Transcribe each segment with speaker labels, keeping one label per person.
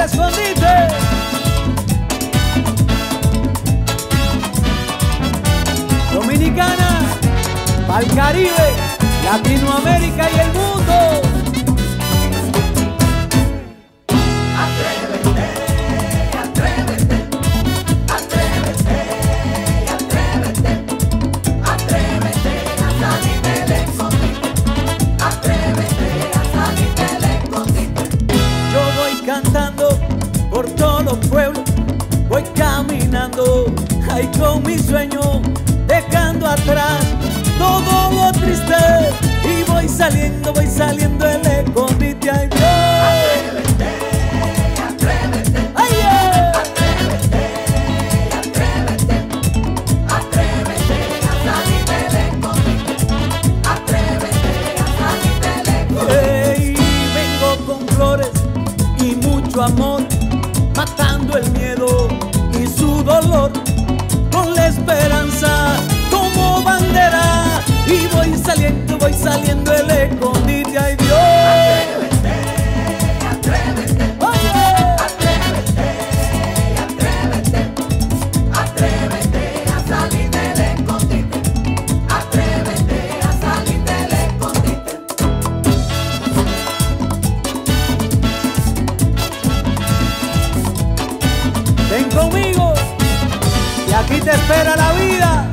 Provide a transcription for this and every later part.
Speaker 1: Escondite. Dominicana, pa'l Caribe, Latinoamérica y el mundo.
Speaker 2: Atrévete, atrévete, atrévete, atrévete, atrévete a salir del escondite, atrévete a salir del escondite.
Speaker 1: Yo voy cantando por todos los pueblos, voy caminando ahí con mi sueño, dejando atrás todo lo triste y voy saliendo del escondite. Ay Dios,
Speaker 2: Atrévete, atrévete,
Speaker 1: ay yeah.
Speaker 2: atrévete, atrévete, atrévete a salir del escondite, atrévete a salir del escondite.
Speaker 1: Hey, vengo con flores y mucho amor, matando el miedo y su dolor, con la esperanza como bandera, y voy saliendo del escondite. Ay Dios,
Speaker 2: Atrévete, atrévete,
Speaker 1: oye,
Speaker 2: atrévete, atrévete, atrévete a salir del escondite, atrévete a salir del escondite.
Speaker 1: ven conmigo y aquí te espera la vida.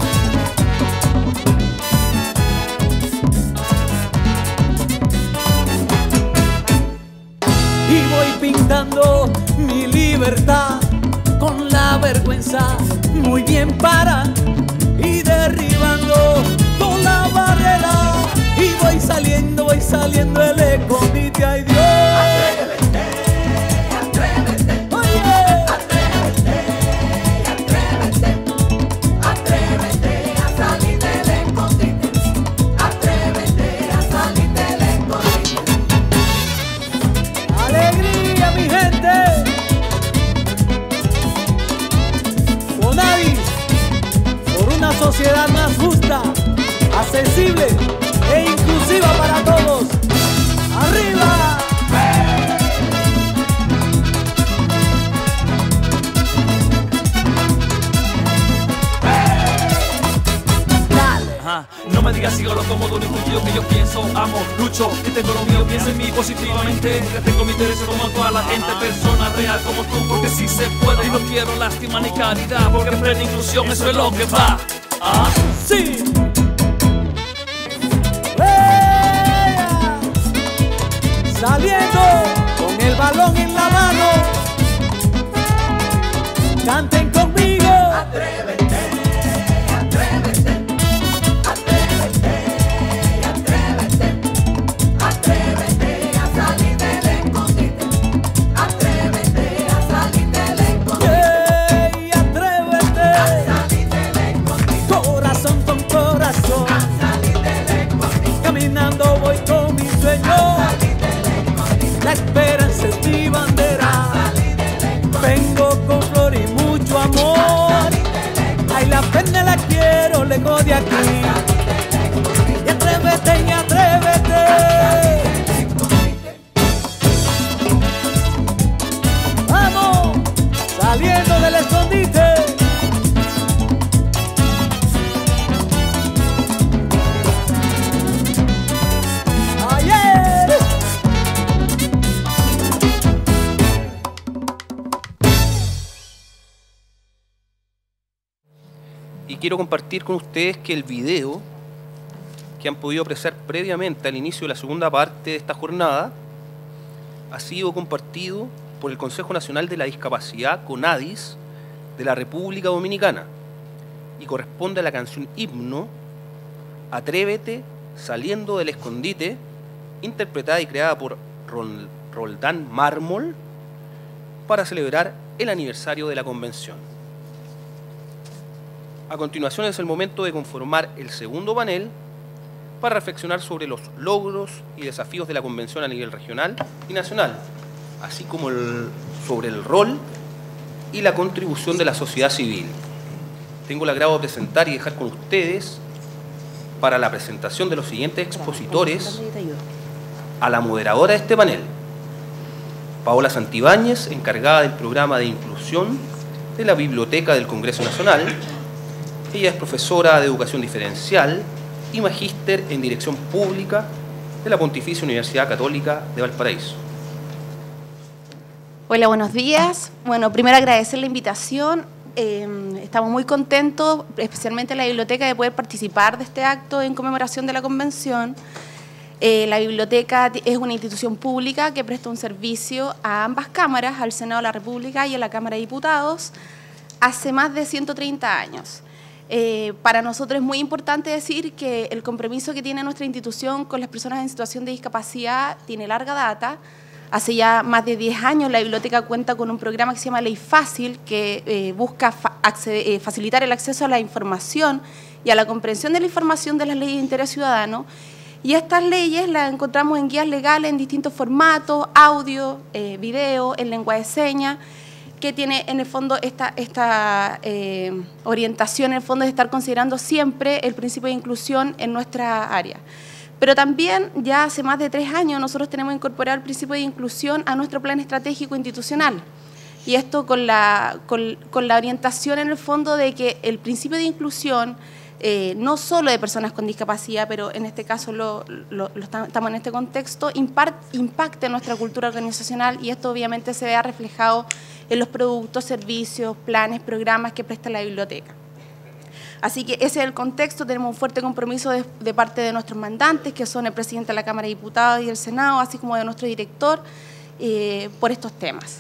Speaker 1: Y voy pintando mi libertad con la vergüenza muy bien para, y derribando toda la barrera, y voy saliendo del escondite. Ay Dios,
Speaker 2: Atrévete, atrévete,
Speaker 1: oye,
Speaker 2: atrévete, atrévete, atrévete a salir del escondite, atrévete a salir del escondite.
Speaker 1: alegría mi gente. Conadis, por una sociedad más justa, accesible e inclusiva para todos. ¡Arriba! Dale.
Speaker 3: Ajá. No me digas sigo lo cómodo ni tuyo que yo pienso, amo, lucho, que tengo lo mío, piensa en mí positivamente, que tengo mi interés como toda la gente, persona real como tú, porque sí se puede y no quiero lástima ni caridad, porque plena inclusión eso es lo que va. Ah.
Speaker 1: Sí. ¡Ea! Saliendo con el balón en la mano, canten conmigo.
Speaker 2: Atrévete, atrévete, atrévete, atrévete, atrévete a salir del escondite, atrévete a salir del escondite,
Speaker 1: ¡Ey, atrévete!
Speaker 2: a salir del escondite,
Speaker 1: Corazón con corazón,
Speaker 2: a salir del escondite,
Speaker 1: caminando voy con mi sueño,
Speaker 2: a salir del escondite,
Speaker 1: la esperanza es mi bandera.
Speaker 2: a salir del escondite,
Speaker 1: Vengo con flor y mucho amor, ay la pena la quiero lejos de aquí. Y atrévete, y atrévete. Vamos, saliendo del escondite. Ayer.
Speaker 4: Y quiero compartir con ustedes que el video que han podido apreciar previamente al inicio de la segunda parte de esta jornada ha sido compartido por el Consejo Nacional de la Discapacidad, CONADIS, de la República Dominicana, y corresponde a la canción himno Atrévete, saliendo del escondite, interpretada y creada por Roldán Mármol para celebrar el aniversario de la convención. A continuación es el momento de conformar el segundo panel para reflexionar sobre los logros y desafíos de la convención a nivel regional y nacional, así como sobre el rol y la contribución de la sociedad civil. Tengo el agrado de presentar y dejar con ustedes, para la presentación de los siguientes expositores, a la moderadora de este panel, Paola Santibáñez, encargada del programa de inclusión de la Biblioteca del Congreso Nacional. Ella es profesora de Educación Diferencial y magíster en Dirección Pública de la Pontificia Universidad Católica de Valparaíso.
Speaker 5: Hola, buenos días. Bueno, primero agradecer la invitación. Estamos muy contentos, especialmente la biblioteca, de poder participar de este acto en conmemoración de la convención. La biblioteca es una institución pública que presta un servicio a ambas cámaras, al Senado de la República y a la Cámara de Diputados, hace más de 130 años. Para nosotros es muy importante decir que el compromiso que tiene nuestra institución con las personas en situación de discapacidad tiene larga data. Hace ya más de 10 años la biblioteca cuenta con un programa que se llama Ley Fácil, que busca facilitar el acceso a la información y a la comprensión de la información de las leyes de interés ciudadano. Y estas leyes las encontramos en guías legales en distintos formatos, audio, video, en lengua de señas, que tiene en el fondo esta orientación, en el fondo, de estar considerando siempre el principio de inclusión en nuestra área. Pero también ya hace más de 3 años nosotros tenemos incorporado el principio de inclusión a nuestro plan estratégico institucional. Y esto con la orientación en el fondo de que el principio de inclusión, no solo de personas con discapacidad, pero en este caso estamos en este contexto, impacte nuestra cultura organizacional, y esto obviamente se vea reflejado en los productos, servicios, planes, programas que presta la biblioteca. Así que ese es el contexto. Tenemos un fuerte compromiso de parte de nuestros mandantes, que son el presidente de la Cámara de Diputados y el Senado, así como de nuestro director, por estos temas.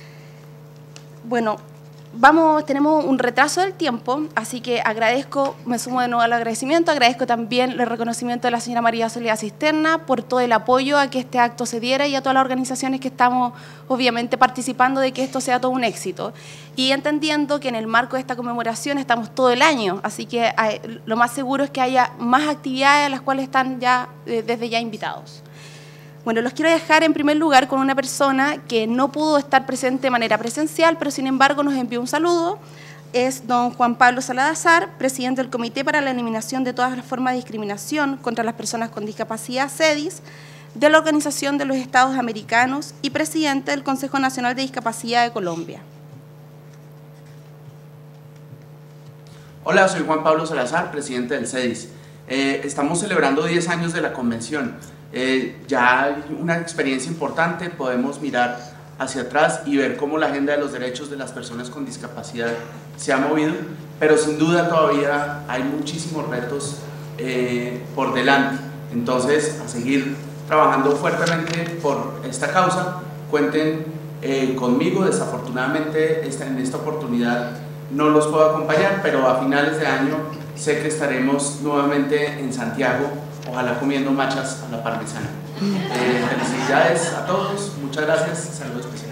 Speaker 5: Bueno, tenemos un retraso del tiempo, así que agradezco, me sumo de nuevo al agradecimiento, agradezco también el reconocimiento de la señora María Soledad Cisterna por todo el apoyo a que este acto se diera, y a todas las organizaciones que estamos obviamente participando de que esto sea todo un éxito. Y entendiendo que en el marco de esta conmemoración estamos todo el año, así que lo más seguro es que haya más actividades a las cuales están ya desde ya invitados. Bueno, los quiero dejar en primer lugar con una persona que no pudo estar presente de manera presencial, pero sin embargo nos envió un saludo. Es don Juan Pablo Salazar, presidente del Comité para la Eliminación de todas las formas de discriminación contra las personas con discapacidad, CEDIS, de la Organización de los Estados Americanos, y presidente del Consejo Nacional de Discapacidad de Colombia.
Speaker 6: Hola, soy Juan Pablo Salazar, presidente del CEDIS. Estamos celebrando 10 años de la convención. Ya hay una experiencia importante, podemos mirar hacia atrás y ver cómo la agenda de los derechos de las personas con discapacidad se ha movido, pero sin duda todavía hay muchísimos retos por delante. Entonces, a seguir trabajando fuertemente por esta causa. Cuenten conmigo. Desafortunadamente en esta oportunidad no los puedo acompañar, pero a finales de año sé que estaremos nuevamente en Santiago, ojalá comiendo machas a la parmesana. Felicidades a todos, muchas gracias, saludo especial.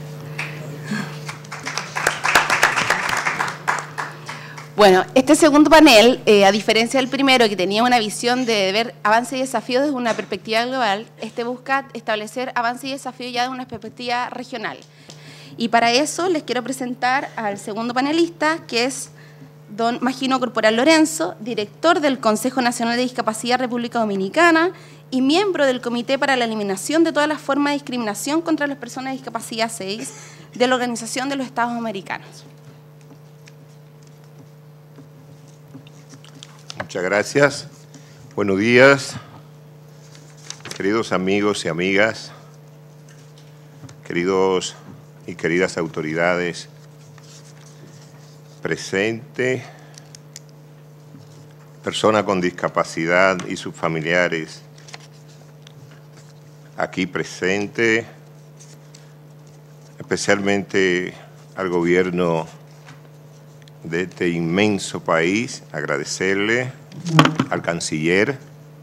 Speaker 5: Bueno, este segundo panel, a diferencia del primero, que tenía una visión de ver avance y desafío desde una perspectiva global, busca establecer avance y desafío ya de una perspectiva regional. Y para eso les quiero presentar al segundo panelista, que es don Magino Corporal Lorenzo, director del Consejo Nacional de Discapacidad República Dominicana y miembro del Comité para la Eliminación de todas las formas de discriminación contra las personas de discapacidad, CEDIS, de la Organización de los Estados Americanos.
Speaker 7: Muchas gracias. Buenos días, queridos amigos y amigas, queridos y queridas autoridades presentes, personas con discapacidad y sus familiares aquí presentes, especialmente al gobierno de este inmenso país, agradecerle al canciller,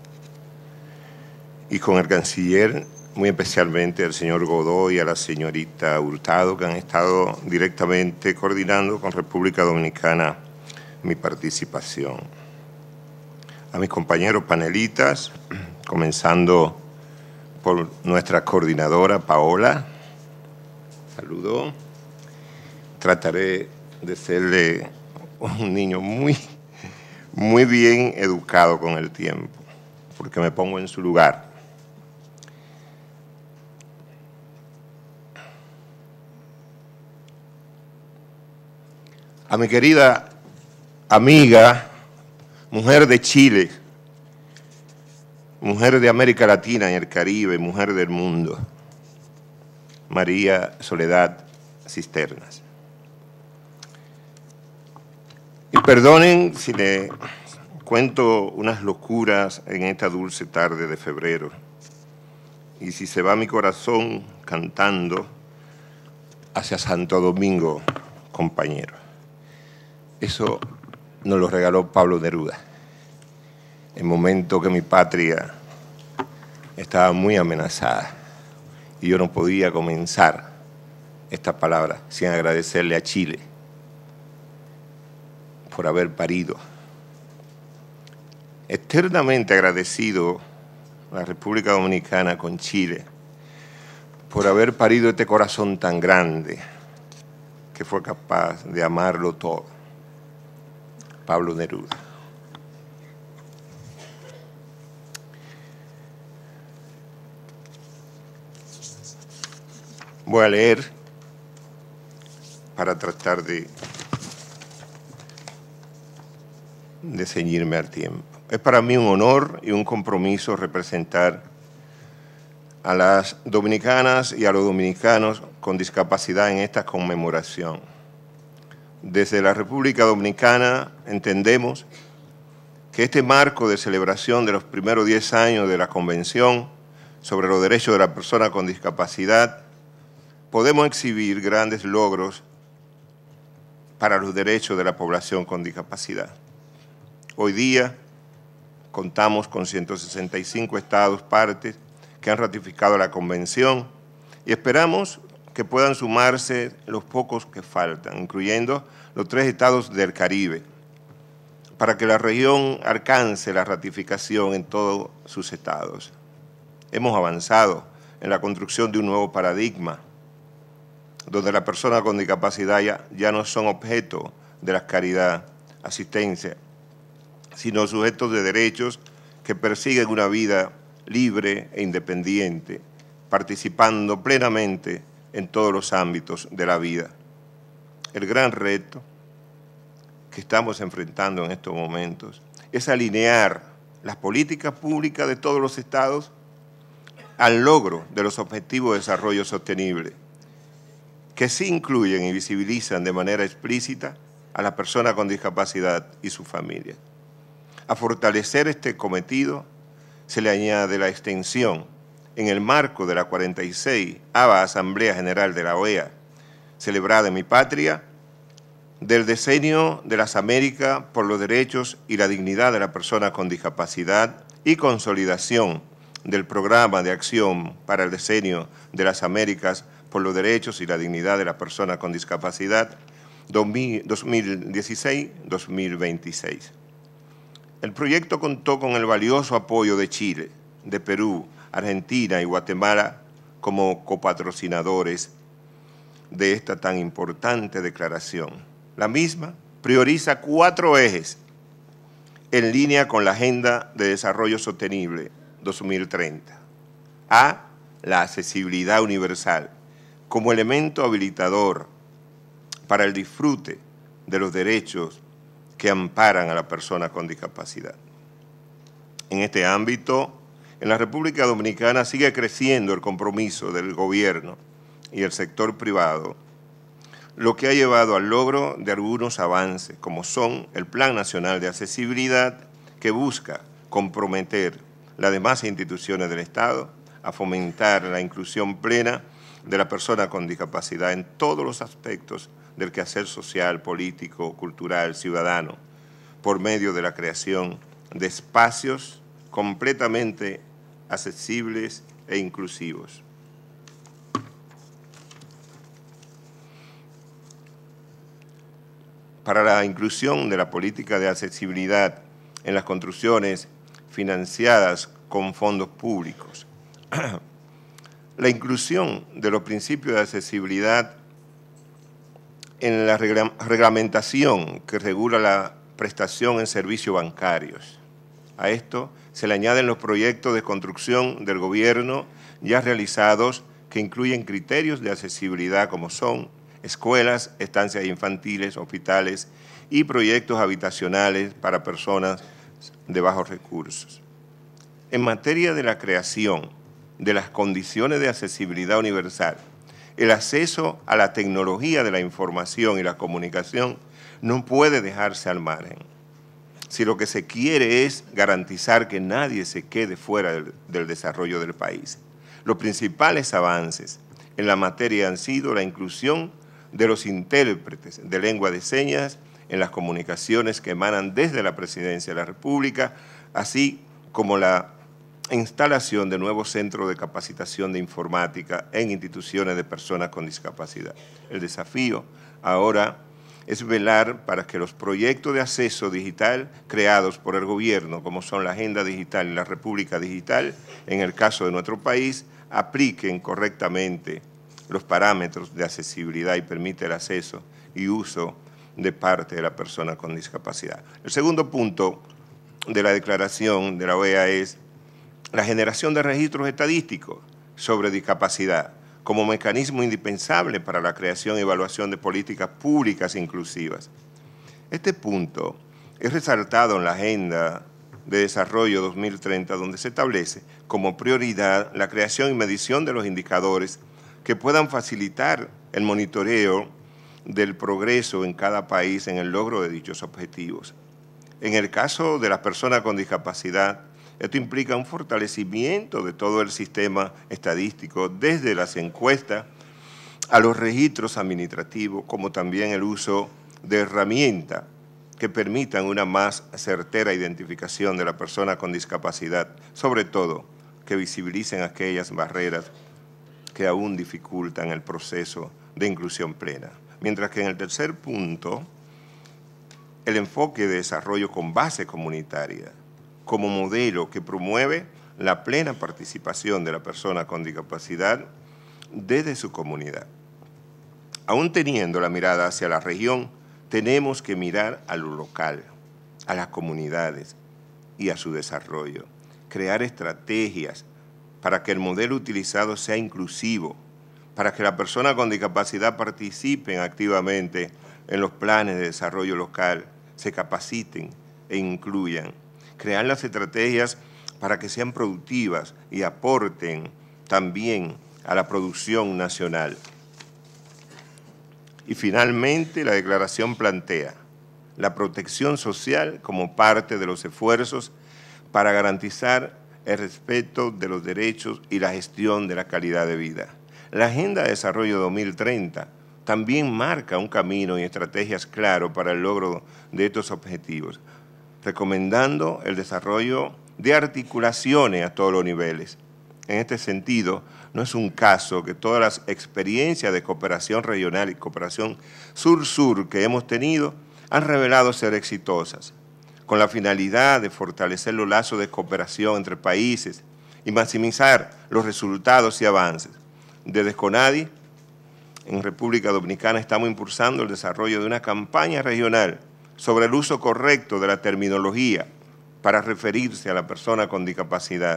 Speaker 7: y con el canciller muy especialmente al señor Godoy y a la señorita Hurtado, que han estado directamente coordinando con República Dominicana mi participación. A mis compañeros panelistas, comenzando por nuestra coordinadora Paola, saludo. Trataré de serle un niño muy bien educado con el tiempo, porque me pongo en su lugar. a mi querida amiga, mujer de Chile, mujer de América Latina y el Caribe, mujer del mundo, María Soledad Cisternas. Y perdonen si le cuento unas locuras en esta dulce tarde de febrero, y si se va mi corazón cantando hacia Santo Domingo, compañero. Eso nos lo regaló Pablo Neruda, en el momento que mi patria estaba muy amenazada y yo no podía comenzar estas palabras sin agradecerle a Chile por haber parido. Eternamente agradecido a la República Dominicana con Chile por haber parido este corazón tan grande que fue capaz de amarlo todo. Pablo Neruda. Voy a leer para tratar de ceñirme al tiempo. Es para mí un honor y un compromiso representar a las dominicanas y a los dominicanos con discapacidad en esta conmemoración. Desde la República Dominicana entendemos que este marco de celebración de los primeros 10 años de la Convención sobre los Derechos de la Persona con Discapacidad podemos exhibir grandes logros para los derechos de la población con discapacidad. Hoy día contamos con 165 estados partes que han ratificado la Convención y esperamos que puedan sumarse los pocos que faltan, incluyendo los 3 estados del Caribe, para que la región alcance la ratificación en todos sus estados. Hemos avanzado en la construcción de un nuevo paradigma, donde las personas con discapacidad ya no son objeto de la caridad, asistencia, sino sujetos de derechos que persiguen una vida libre e independiente, participando plenamente en todos los ámbitos de la vida. El gran reto que estamos enfrentando en estos momentos es alinear las políticas públicas de todos los estados al logro de los objetivos de desarrollo sostenible, que sí incluyen y visibilizan de manera explícita a la persona con discapacidad y su familia. A fortalecer este cometido se le añade la extensión, en el marco de la 46ª Asamblea General de la OEA, celebrada en mi patria, del Decenio de las Américas por los derechos y la dignidad de la persona con discapacidad y consolidación del Programa de Acción para el Decenio de las Américas por los derechos y la dignidad de la persona con discapacidad 2016-2026. El proyecto contó con el valioso apoyo de Chile, de Perú, Argentina y Guatemala como copatrocinadores de esta tan importante declaración. La misma prioriza 4 ejes en línea con la Agenda de Desarrollo Sostenible 2030. A, la accesibilidad universal como elemento habilitador para el disfrute de los derechos que amparan a la persona con discapacidad. En este ámbito, en la República Dominicana sigue creciendo el compromiso del gobierno y el sector privado, lo que ha llevado al logro de algunos avances, como son el Plan Nacional de Accesibilidad, que busca comprometer las demás instituciones del Estado a fomentar la inclusión plena de la persona con discapacidad en todos los aspectos del quehacer social, político, cultural, ciudadano, por medio de la creación de espacios completamente accesibles e inclusivos. Para la inclusión de la política de accesibilidad en las construcciones financiadas con fondos públicos, la inclusión de los principios de accesibilidad en la reglamentación que regula la prestación en servicios bancarios. A esto se le añaden los proyectos de construcción del gobierno ya realizados que incluyen criterios de accesibilidad como son escuelas, estancias infantiles, hospitales y proyectos habitacionales para personas de bajos recursos. En materia de la creación de las condiciones de accesibilidad universal, el acceso a la tecnología de la información y la comunicación no puede dejarse al margen. Si lo que se quiere es garantizar que nadie se quede fuera del desarrollo del país. Los principales avances en la materia han sido la inclusión de los intérpretes de lengua de señas en las comunicaciones que emanan desde la Presidencia de la República, así como la instalación de nuevos centros de capacitación de informática en instituciones de personas con discapacidad. El desafío ahora es velar para que los proyectos de acceso digital creados por el gobierno, como son la Agenda Digital y la República Digital, en el caso de nuestro país, apliquen correctamente los parámetros de accesibilidad y permite el acceso y uso de parte de la persona con discapacidad. El segundo punto de la declaración de la OEA es la generación de registros estadísticos sobre discapacidad como mecanismo indispensable para la creación y evaluación de políticas públicas inclusivas. Este punto es resaltado en la Agenda de Desarrollo 2030, donde se establece como prioridad la creación y medición de los indicadores que puedan facilitar el monitoreo del progreso en cada país en el logro de dichos objetivos. En el caso de las personas con discapacidad, esto implica un fortalecimiento de todo el sistema estadístico, desde las encuestas a los registros administrativos, como también el uso de herramientas que permitan una más certera identificación de la persona con discapacidad, sobre todo que visibilicen aquellas barreras que aún dificultan el proceso de inclusión plena. Mientras que en el tercer punto, el enfoque de desarrollo con base comunitaria, como modelo que promueve la plena participación de la persona con discapacidad desde su comunidad. Aún teniendo la mirada hacia la región, tenemos que mirar a lo local, a las comunidades y a su desarrollo. Crear estrategias para que el modelo utilizado sea inclusivo, para que la persona con discapacidad participen activamente en los planes de desarrollo local, se capaciten e incluyan. Crear las estrategias para que sean productivas y aporten también a la producción nacional. Y finalmente, la declaración plantea la protección social como parte de los esfuerzos para garantizar el respeto de los derechos y la gestión de la calidad de vida. La Agenda de Desarrollo 2030 también marca un camino y estrategias claros para el logro de estos objetivos, recomendando el desarrollo de articulaciones a todos los niveles. En este sentido, no es un caso que todas las experiencias de cooperación regional y cooperación sur-sur que hemos tenido han revelado ser exitosas, con la finalidad de fortalecer los lazos de cooperación entre países y maximizar los resultados y avances. Desde CONADI, en República Dominicana, estamos impulsando el desarrollo de una campaña regional sobre el uso correcto de la terminología para referirse a la persona con discapacidad.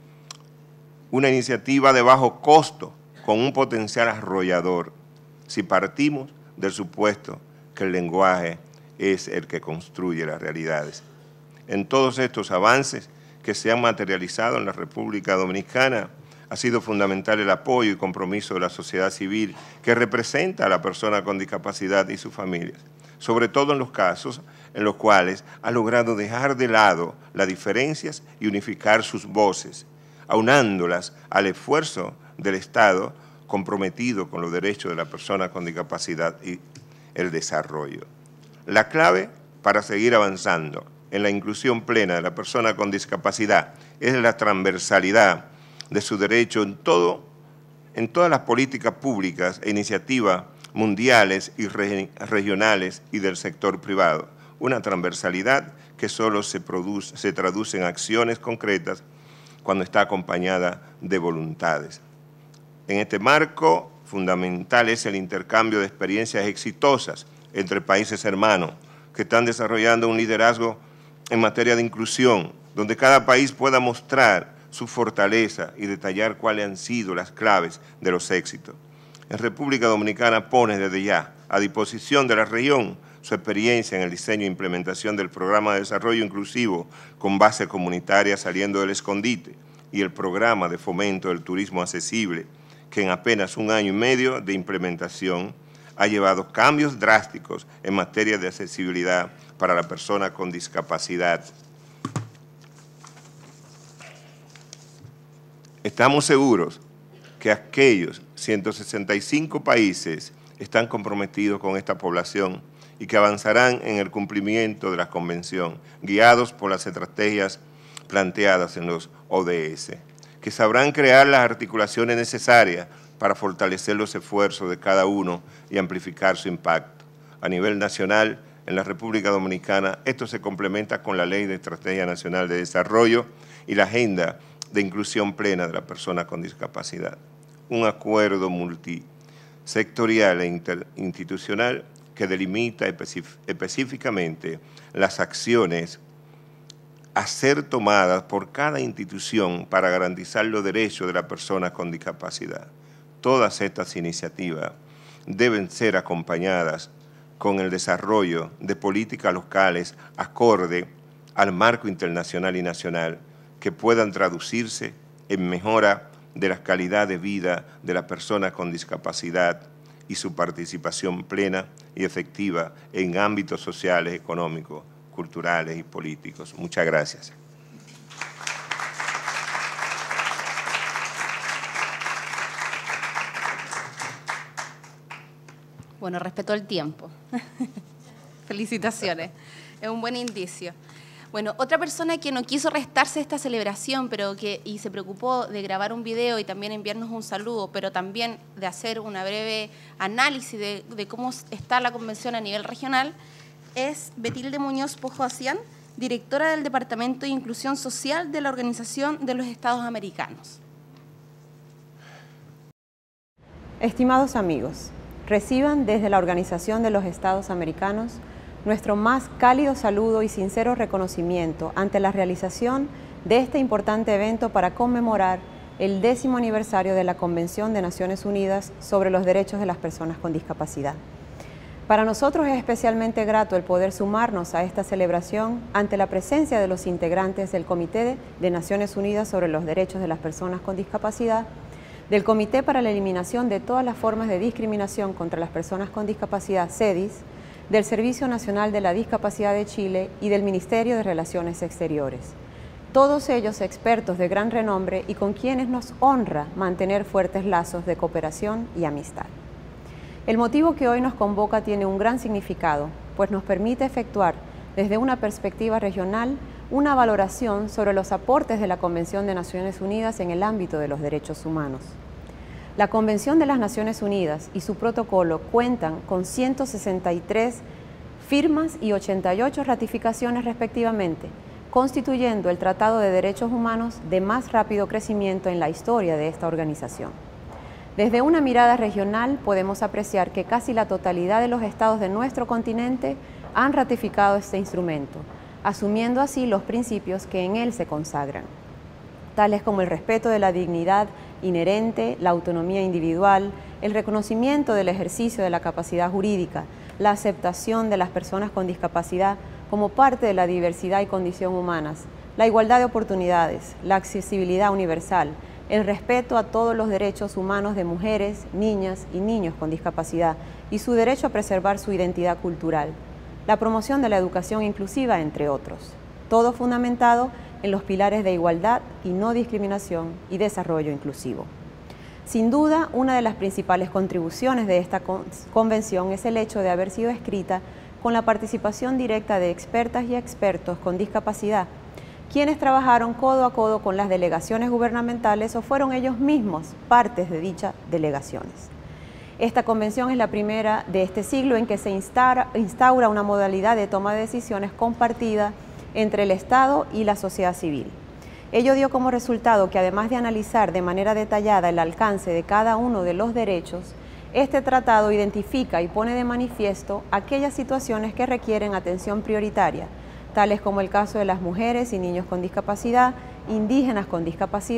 Speaker 7: Una iniciativa de bajo costo con un potencial arrollador, si partimos del supuesto que el lenguaje es el que construye las realidades. En todos estos avances que se han materializado en la República Dominicana, ha sido fundamental el apoyo y compromiso de la sociedad civil que representa a la persona con discapacidad y sus familias, sobre todo en los casos en los cuales ha logrado dejar de lado las diferencias y unificar sus voces, aunándolas al esfuerzo del Estado comprometido con los derechos de la persona con discapacidad y el desarrollo. La clave para seguir avanzando en la inclusión plena de la persona con discapacidad es la transversalidad de su derecho en todas las políticas públicas e iniciativas mundiales y regionales y del sector privado. Una transversalidad que solo se traduce en acciones concretas cuando está acompañada de voluntades. En este marco, fundamental es el intercambio de experiencias exitosas entre países hermanos que están desarrollando un liderazgo en materia de inclusión, donde cada país pueda mostrar su fortaleza y detallar cuáles han sido las claves de los éxitos. en República Dominicana pone desde ya a disposición de la región su experiencia en el diseño e implementación del Programa de Desarrollo Inclusivo con base comunitaria Saliendo del Escondite y el Programa de Fomento del Turismo Accesible, que en apenas 1 año y medio de implementación ha llevado cambios drásticos en materia de accesibilidad para la persona con discapacidad. Estamos seguros que aquellos 165 países están comprometidos con esta población y que avanzarán en el cumplimiento de la Convención, guiados por las estrategias planteadas en los ODS, que sabrán crear las articulaciones necesarias para fortalecer los esfuerzos de cada uno y amplificar su impacto. A nivel nacional, en la República Dominicana, esto se complementa con la Ley de Estrategia Nacional de Desarrollo y la Agenda de Inclusión Plena de la Persona con Discapacidad. Un acuerdo multisectorial e interinstitucional que delimita específicamente las acciones a ser tomadas por cada institución para garantizar los derechos de las personas con discapacidad. Todas estas iniciativas deben ser acompañadas con el desarrollo de políticas locales acorde al marco internacional y nacional que puedan traducirse en mejora de la calidad de vida de las personas con discapacidad y su participación plena y efectiva en ámbitos sociales, económicos, culturales y políticos. Muchas gracias.
Speaker 5: Bueno, respetó el tiempo. Felicitaciones. Es un buen indicio. Bueno, otra persona que no quiso restarse esta celebración, y se preocupó de grabar un video y también enviarnos un saludo, pero también de hacer una breve análisis de cómo está la convención a nivel regional, es Betilde Muñoz Pojoasian, directora del Departamento de Inclusión Social de la Organización de los Estados Americanos.
Speaker 8: Estimados amigos, reciban desde la Organización de los Estados Americanos nuestro más cálido saludo y sincero reconocimiento ante la realización de este importante evento para conmemorar el 10º aniversario de la Convención de Naciones Unidas sobre los Derechos de las Personas con Discapacidad. Para nosotros es especialmente grato el poder sumarnos a esta celebración ante la presencia de los integrantes del Comité de Naciones Unidas sobre los Derechos de las Personas con Discapacidad, del Comité para la Eliminación de todas las formas de discriminación contra las personas con discapacidad, CEDIS, del Servicio Nacional de la Discapacidad de Chile y del Ministerio de Relaciones Exteriores. Todos ellos expertos de gran renombre y con quienes nos honra mantener fuertes lazos de cooperación y amistad. El motivo que hoy nos convoca tiene un gran significado, pues nos permite efectuar desde una perspectiva regional una valoración sobre los aportes de la Convención de Naciones Unidas en el ámbito de los derechos humanos. La Convención de las Naciones Unidas y su protocolo cuentan con 163 firmas y 88 ratificaciones respectivamente, constituyendo el Tratado de Derechos Humanos de más rápido crecimiento en la historia de esta organización. Desde una mirada regional podemos apreciar que casi la totalidad de los estados de nuestro continente han ratificado este instrumento, asumiendo así los principios que en él se consagran, tales como el respeto de la dignidad inherente, la autonomía individual, el reconocimiento del ejercicio de la capacidad jurídica, la aceptación de las personas con discapacidad como parte de la diversidad y condición humanas, la igualdad de oportunidades, la accesibilidad universal, el respeto a todos los derechos humanos de mujeres, niñas y niños con discapacidad y su derecho a preservar su identidad cultural, la promoción de la educación inclusiva, entre otros. Todo fundamentado en los pilares de igualdad y no discriminación y desarrollo inclusivo. Sin duda, una de las principales contribuciones de esta convención es el hecho de haber sido escrita con la participación directa de expertas y expertos con discapacidad, quienes trabajaron codo a codo con las delegaciones gubernamentales o fueron ellos mismos partes de dichas delegaciones. Esta convención es la primera de este siglo en que se instaura una modalidad de toma de decisiones compartida entre el Estado y la sociedad civil. Ello dio como resultado que, además de analizar de manera detallada el alcance de cada uno de los derechos, este tratado identifica y pone de manifiesto aquellas situaciones que requieren atención prioritaria, tales como el caso de las mujeres y niños con discapacidad, indígenas con discapacidad,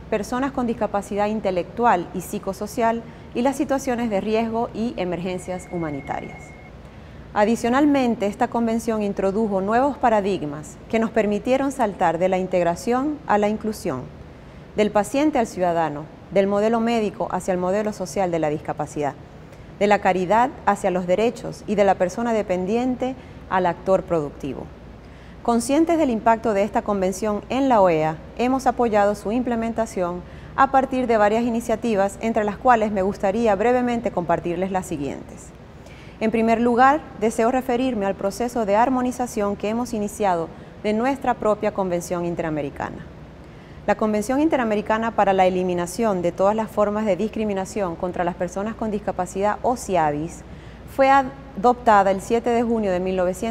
Speaker 8: personas con discapacidad intelectual y psicosocial y las situaciones de riesgo y emergencias humanitarias. Adicionalmente, esta convención introdujo nuevos paradigmas que nos permitieron saltar de la integración a la inclusión, del paciente al ciudadano, del modelo médico hacia el modelo social de la discapacidad, de la caridad hacia los derechos y de la persona dependiente al actor productivo. Conscientes del impacto de esta convención en la OEA, hemos apoyado su implementación a partir de varias iniciativas, entre las cuales me gustaría brevemente compartirles las siguientes. En primer lugar, deseo referirme al proceso de armonización que hemos iniciado de nuestra propia Convención Interamericana. La Convención Interamericana para la Eliminación de todas las formas de discriminación contra las personas con discapacidad o CIADIS fue adoptada el 7 de junio de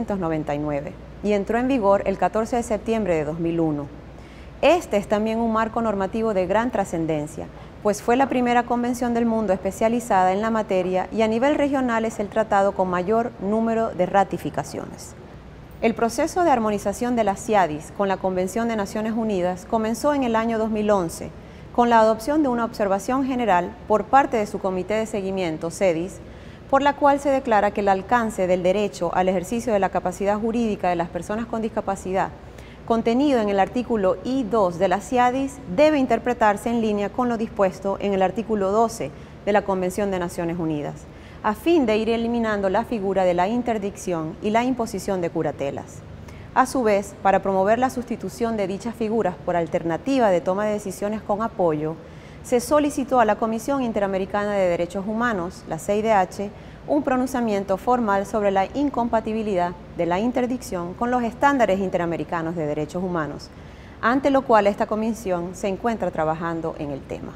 Speaker 8: 1999 y entró en vigor el 14 de septiembre de 2001. Este es también un marco normativo de gran trascendencia, pues fue la primera convención del mundo especializada en la materia y a nivel regional es el tratado con mayor número de ratificaciones. El proceso de armonización de las CIADIS con la Convención de Naciones Unidas comenzó en el año 2011 con la adopción de una observación general por parte de su Comité de Seguimiento, CEDIS, por la cual se declara que el alcance del derecho al ejercicio de la capacidad jurídica de las personas con discapacidad, contenido en el artículo I2 de la CIADIS, debe interpretarse en línea con lo dispuesto en el artículo 12 de la Convención de Naciones Unidas, a fin de ir eliminando la figura de la interdicción y la imposición de curatelas. A su vez, para promover la sustitución de dichas figuras por alternativa de toma de decisiones con apoyo, se solicitó a la Comisión Interamericana de Derechos Humanos, la CIDH, un pronunciamiento formal sobre la incompatibilidad de la interdicción con los estándares interamericanos de derechos humanos, ante lo cual esta comisión se encuentra trabajando en el tema.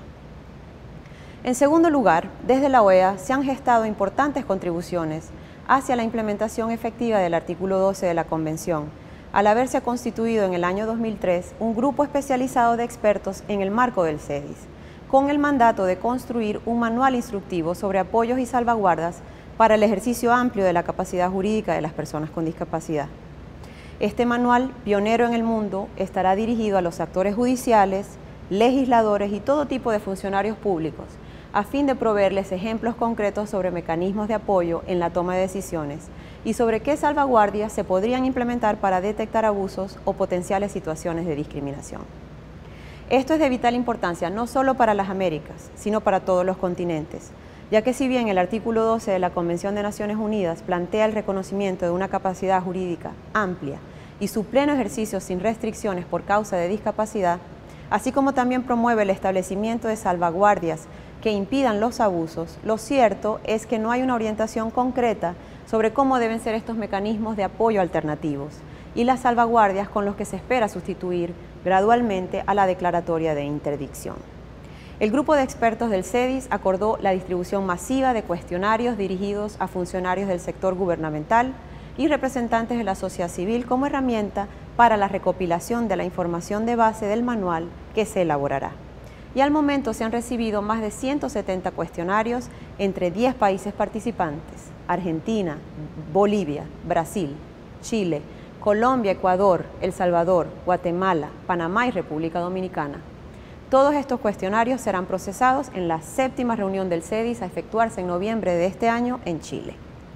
Speaker 8: En segundo lugar, desde la OEA se han gestado importantes contribuciones hacia la implementación efectiva del artículo 12 de la Convención, al haberse constituido en el año 2003 un grupo especializado de expertos en el marco del CEDIS, con el mandato de construir un manual instructivo sobre apoyos y salvaguardas para el ejercicio amplio de la capacidad jurídica de las personas con discapacidad. Este manual, pionero en el mundo, estará dirigido a los actores judiciales, legisladores y todo tipo de funcionarios públicos, a fin de proveerles ejemplos concretos sobre mecanismos de apoyo en la toma de decisiones y sobre qué salvaguardias se podrían implementar para detectar abusos o potenciales situaciones de discriminación. Esto es de vital importancia no solo para las Américas, sino para todos los continentes, ya que si bien el artículo 12 de la Convención de Naciones Unidas plantea el reconocimiento de una capacidad jurídica amplia y su pleno ejercicio sin restricciones por causa de discapacidad, así como también promueve el establecimiento de salvaguardias que impidan los abusos, lo cierto es que no hay una orientación concreta sobre cómo deben ser estos mecanismos de apoyo alternativos y las salvaguardias con los que se espera sustituir gradualmente a la declaratoria de interdicción. El grupo de expertos del CEDIS acordó la distribución masiva de cuestionarios dirigidos a funcionarios del sector gubernamental y representantes de la sociedad civil como herramienta para la recopilación de la información de base del manual que se elaborará. Y al momento se han recibido más de 170 cuestionarios entre 10 países participantes: Argentina, Bolivia, Brasil, Chile, Colombia, Ecuador, El Salvador, Guatemala, Panamá y República Dominicana. Todos estos cuestionarios serán procesados en la 7ª reunión del CEDIS a efectuarse en noviembre de este año en Chile.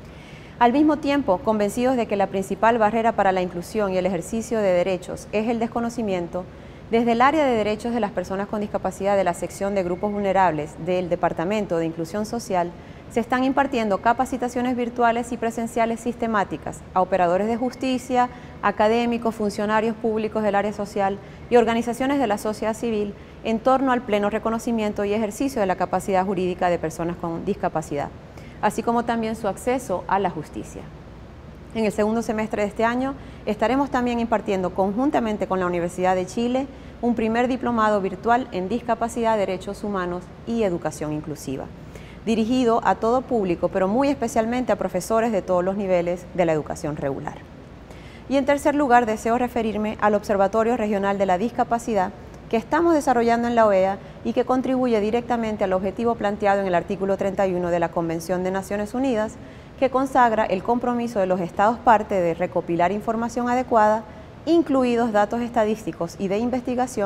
Speaker 8: Al mismo tiempo, convencidos de que la principal barrera para la inclusión y el ejercicio de derechos es el desconocimiento, desde el área de derechos de las personas con discapacidad de la sección de grupos vulnerables del Departamento de Inclusión Social, se están impartiendo capacitaciones virtuales y presenciales sistemáticas a operadores de justicia, académicos, funcionarios públicos del área social y organizaciones de la sociedad civil en torno al pleno reconocimiento y ejercicio de la capacidad jurídica de personas con discapacidad, así como también su acceso a la justicia. En el segundo semestre de este año estaremos también impartiendo conjuntamente con la Universidad de Chile un primer diplomado virtual en discapacidad, derechos humanos y educación inclusiva, dirigido a todo público, pero muy especialmente a profesores de todos los niveles de la educación regular. Y en tercer lugar, deseo referirme al Observatorio Regional de la Discapacidad que estamos desarrollando en la OEA y que contribuye directamente al objetivo planteado en el artículo 31 de la Convención de Naciones Unidas, que consagra el compromiso de los Estados parte de recopilar información adecuada, incluidos datos estadísticos y de investigación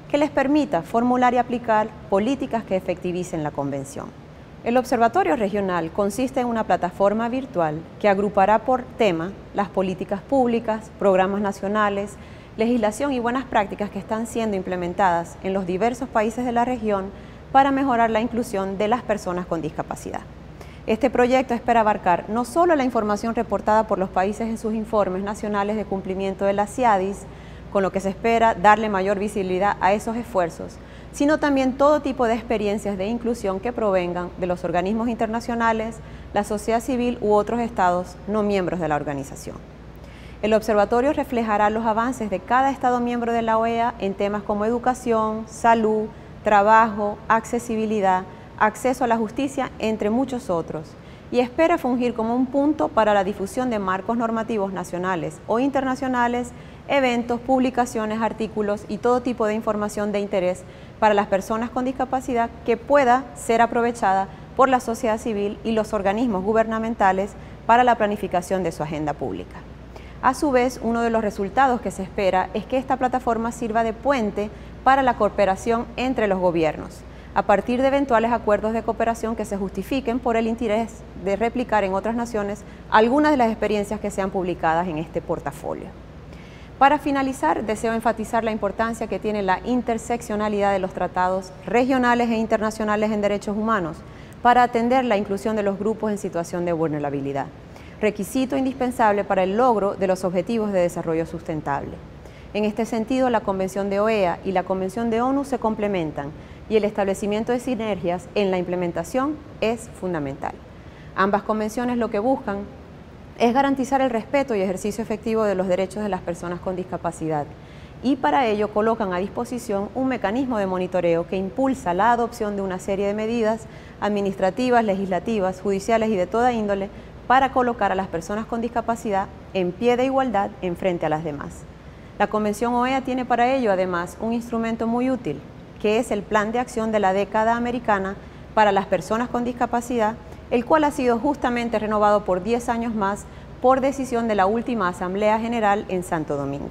Speaker 8: que les permita formular y aplicar políticas que efectivicen la Convención. El Observatorio Regional consiste en una plataforma virtual que agrupará por tema las políticas públicas, programas nacionales, legislación y buenas prácticas que están siendo implementadas en los diversos países de la región para mejorar la inclusión de las personas con discapacidad. Este proyecto espera abarcar no solo la información reportada por los países en sus informes nacionales de cumplimiento de la CIADIS, con lo que se espera darle mayor visibilidad a esos esfuerzos, sino también todo tipo de experiencias de inclusión que provengan de los organismos internacionales, la sociedad civil u otros estados no miembros de la organización. El observatorio reflejará los avances de cada estado miembro de la OEA en temas como educación, salud, trabajo, accesibilidad, acceso a la justicia, entre muchos otros, y espera fungir como un punto para la difusión de marcos normativos nacionales o internacionales, eventos, publicaciones, artículos y todo tipo de información de interés para las personas con discapacidad que pueda ser aprovechada por la sociedad civil y los organismos gubernamentales para la planificación de su agenda pública. A su vez, uno de los resultados que se espera es que esta plataforma sirva de puente para la cooperación entre los gobiernos, a partir de eventuales acuerdos de cooperación que se justifiquen por el interés de replicar en otras naciones algunas de las experiencias que sean publicadas en este portafolio. Para finalizar, deseo enfatizar la importancia que tiene la interseccionalidad de los tratados regionales e internacionales en derechos humanos para atender la inclusión de los grupos en situación de vulnerabilidad, requisito indispensable para el logro de los objetivos de desarrollo sustentable. En este sentido, la Convención de OEA y la Convención de ONU se complementan y el establecimiento de sinergias en la implementación es fundamental. Ambas convenciones lo que buscan es garantizar el respeto y ejercicio efectivo de los derechos de las personas con discapacidad y para ello colocan a disposición un mecanismo de monitoreo que impulsa la adopción de una serie de medidas administrativas, legislativas, judiciales y de toda índole para colocar a las personas con discapacidad en pie de igualdad en frente a las demás. La Convención OEA tiene para ello además un instrumento muy útil, que es el Plan de Acción de la Década Americana para las Personas con Discapacidad, el cual ha sido justamente renovado por 10 años más por decisión de la última Asamblea General en Santo Domingo.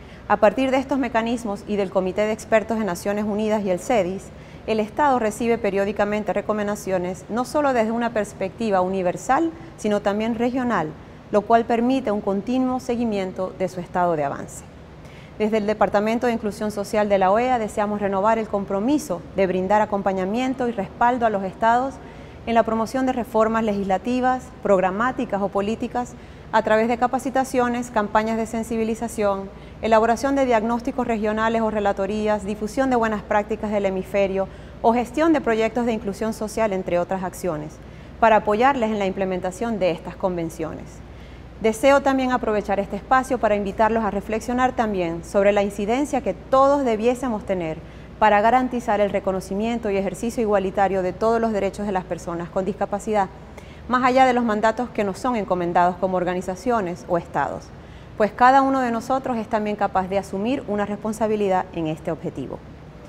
Speaker 8: A partir de estos mecanismos y del Comité de Expertos de Naciones Unidas y el CEDIS, el Estado recibe periódicamente recomendaciones no solo desde una perspectiva universal, sino también regional, lo cual permite un continuo seguimiento de su estado de avance. Desde el Departamento de Inclusión Social de la OEA deseamos renovar el compromiso de brindar acompañamiento y respaldo a los estados en la promoción de reformas legislativas, programáticas o políticas a través de capacitaciones, campañas de sensibilización, elaboración de diagnósticos regionales o relatorías, difusión de buenas prácticas del hemisferio o gestión de proyectos de inclusión social, entre otras acciones, para apoyarles en la implementación de estas convenciones. Deseo también aprovechar este espacio para invitarlos a reflexionar también sobre la incidencia que todos debiésemos tener para garantizar el reconocimiento y ejercicio igualitario de todos los derechos de las personas con discapacidad, más allá de los mandatos que nos son encomendados como organizaciones o estados, pues cada uno de nosotros es también capaz de asumir una responsabilidad en este objetivo.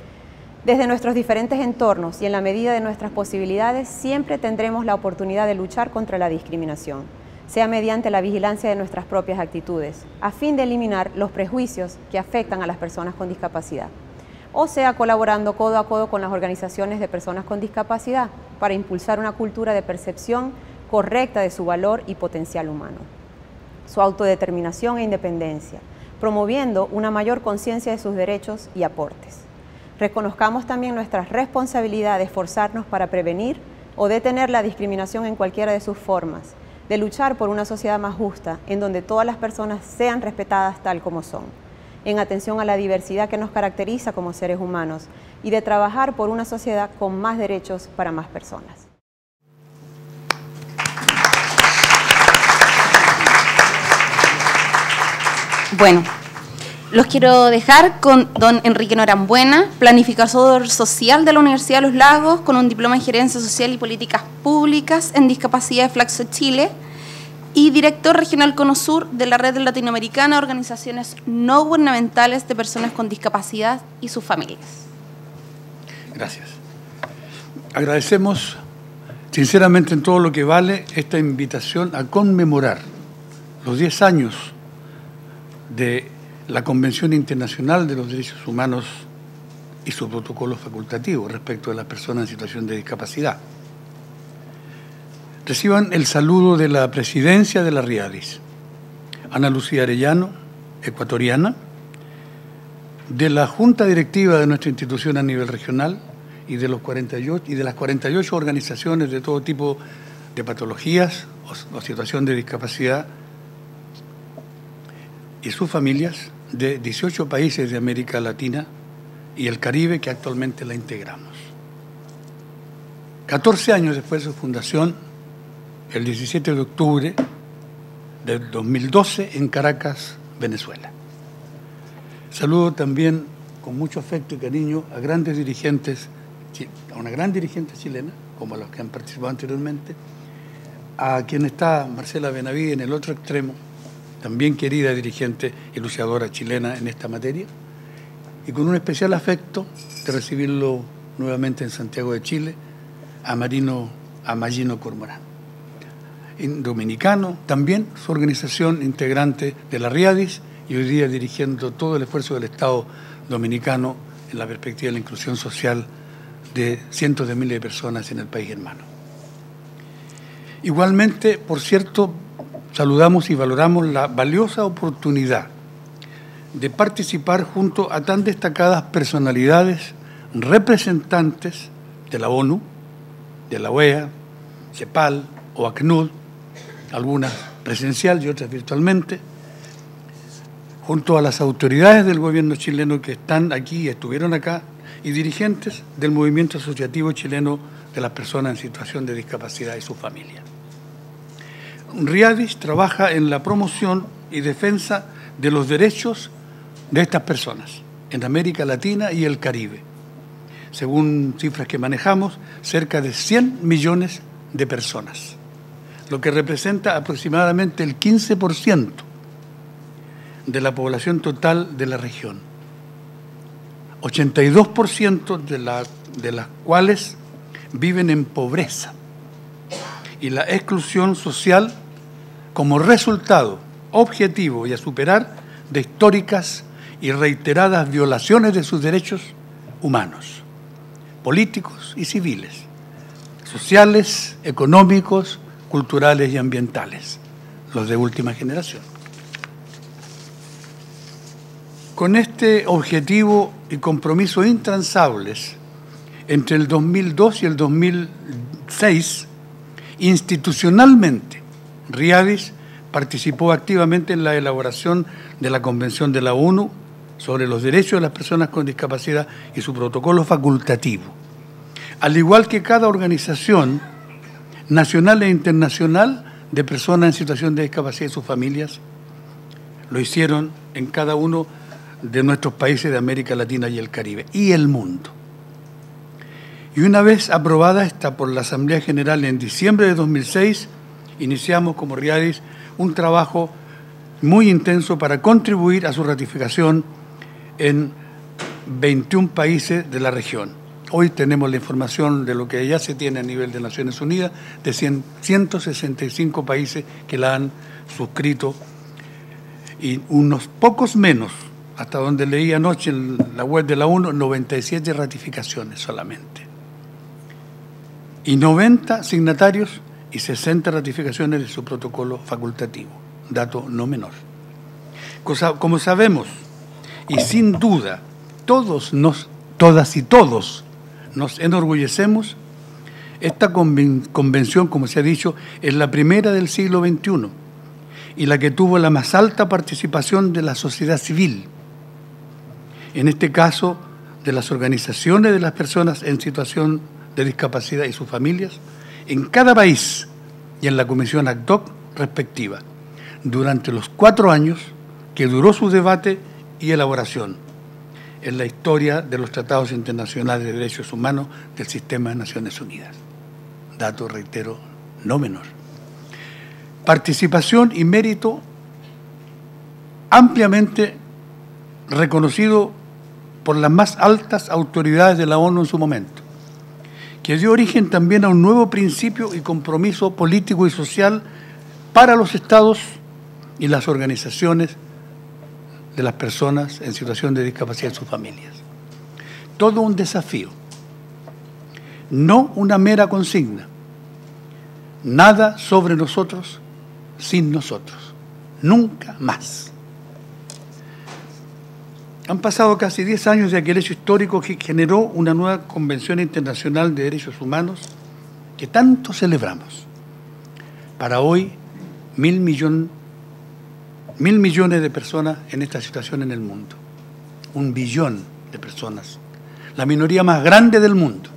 Speaker 8: Desde nuestros diferentes entornos y en la medida de nuestras posibilidades, siempre tendremos la oportunidad de luchar contra la discriminación, sea mediante la vigilancia de nuestras propias actitudes, a fin de eliminar los prejuicios que afectan a las personas con discapacidad, o sea colaborando codo a codo con las organizaciones de personas con discapacidad para impulsar una cultura de percepción correcta de su valor y potencial humano, su autodeterminación e independencia, promoviendo una mayor conciencia de sus derechos y aportes. Reconozcamos también nuestra responsabilidad de esforzarnos para prevenir o detener la discriminación en cualquiera de sus formas, de luchar por una sociedad más justa, en donde todas las personas sean respetadas tal como son, en atención a la diversidad que nos caracteriza como seres humanos y de trabajar por una sociedad con más derechos para más personas.
Speaker 5: Bueno, los quiero dejar con don Enrique Norambuena, planificador social de la Universidad de los Lagos, con un diploma en Gerencia Social y Políticas Públicas en Discapacidad de Flaxo Chile, y director regional CONOSUR de la Red Latinoamericana de Organizaciones No Gubernamentales de Personas con Discapacidad y sus familias.
Speaker 9: Gracias. Agradecemos sinceramente en todo lo que vale esta invitación a conmemorar los 10 años de la Convención Internacional de los Derechos Humanos y su protocolo facultativo respecto de las personas en situación de discapacidad. Reciban el saludo de la presidencia de la RIADIS, Ana Lucía Arellano, ecuatoriana, de la Junta Directiva de nuestra institución a nivel regional y de las 48 organizaciones de todo tipo de patologías o situación de discapacidad y sus familias de 18 países de América Latina y el Caribe que actualmente la integramos. 14 años después de su fundación, el 17 de octubre del 2012 en Caracas, Venezuela. Saludo también con mucho afecto y cariño a grandes dirigentes, a una gran dirigente chilena, como los que han participado anteriormente, a quien está Marcela Benavides en el otro extremo, también querida dirigente y luchadora chilena en esta materia, y con un especial afecto de recibirlo nuevamente en Santiago de Chile, a Magino Cormorán. Dominicano, también su organización integrante de la RIADIS y hoy día dirigiendo todo el esfuerzo del Estado dominicano en la perspectiva de la inclusión social de cientos de miles de personas en el país hermano. Igualmente, por cierto, saludamos y valoramos la valiosa oportunidad de participar junto a tan destacadas personalidades representantes de la ONU, de la OEA, CEPAL o ACNUD, algunas presencial y otras virtualmente, junto a las autoridades del gobierno chileno que están aquí y estuvieron acá, y dirigentes del movimiento asociativo chileno de las personas en situación de discapacidad y sus familias. RIADIS trabaja en la promoción y defensa de los derechos de estas personas en América Latina y el Caribe. Según cifras que manejamos, cerca de 100 millones de personas, lo que representa aproximadamente el 15% de la población total de la región. 82% de las cuales viven en pobreza y la exclusión social como resultado objetivo y a superar de históricas y reiteradas violaciones de sus derechos humanos, políticos y civiles, sociales, económicos, culturales y ambientales, los de última generación. Con este objetivo y compromiso intransables, entre el 2002 y el 2006, institucionalmente, RIADIS participó activamente en la elaboración de la Convención de la ONU sobre los derechos de las personas con discapacidad y su protocolo facultativo, al igual que cada organización nacional e internacional de personas en situación de discapacidad y sus familias, lo hicieron en cada uno de nuestros países de América Latina y el Caribe, y el mundo. Y una vez aprobada esta por la Asamblea General en diciembre de 2006, iniciamos como RIADIS un trabajo muy intenso para contribuir a su ratificación en 21 países de la región. Hoy tenemos la información de lo que ya se tiene a nivel de Naciones Unidas, de 165 países que la han suscrito y unos pocos menos, hasta donde leí anoche en la web de la ONU, 97 ratificaciones solamente. Y 90 signatarios y 60 ratificaciones de su protocolo facultativo, dato no menor. Como sabemos, y sin duda, todas y todos nos enorgullecemos, esta convención, como se ha dicho, es la primera del siglo XXI y la que tuvo la más alta participación de la sociedad civil, en este caso de las organizaciones de las personas en situación de discapacidad y sus familias, en cada país y en la comisión ad hoc respectiva, durante los 4 años que duró su debate y elaboración en la historia de los tratados internacionales de derechos humanos del sistema de Naciones Unidas. Dato, reitero, no menor. Participación y mérito ampliamente reconocido por las más altas autoridades de la ONU en su momento, que dio origen también a un nuevo principio y compromiso político y social para los estados y las organizaciones de las personas en situación de discapacidad y sus familias. todo un desafío, no una mera consigna. Nada sobre nosotros sin nosotros, nunca más. Han pasado casi 10 años de aquel hecho histórico que generó una nueva Convención Internacional de Derechos Humanos que tanto celebramos. Para hoy, 1.000 millones de personas en esta situación en el mundo. 1 billón de personas. La minoría más grande del mundo.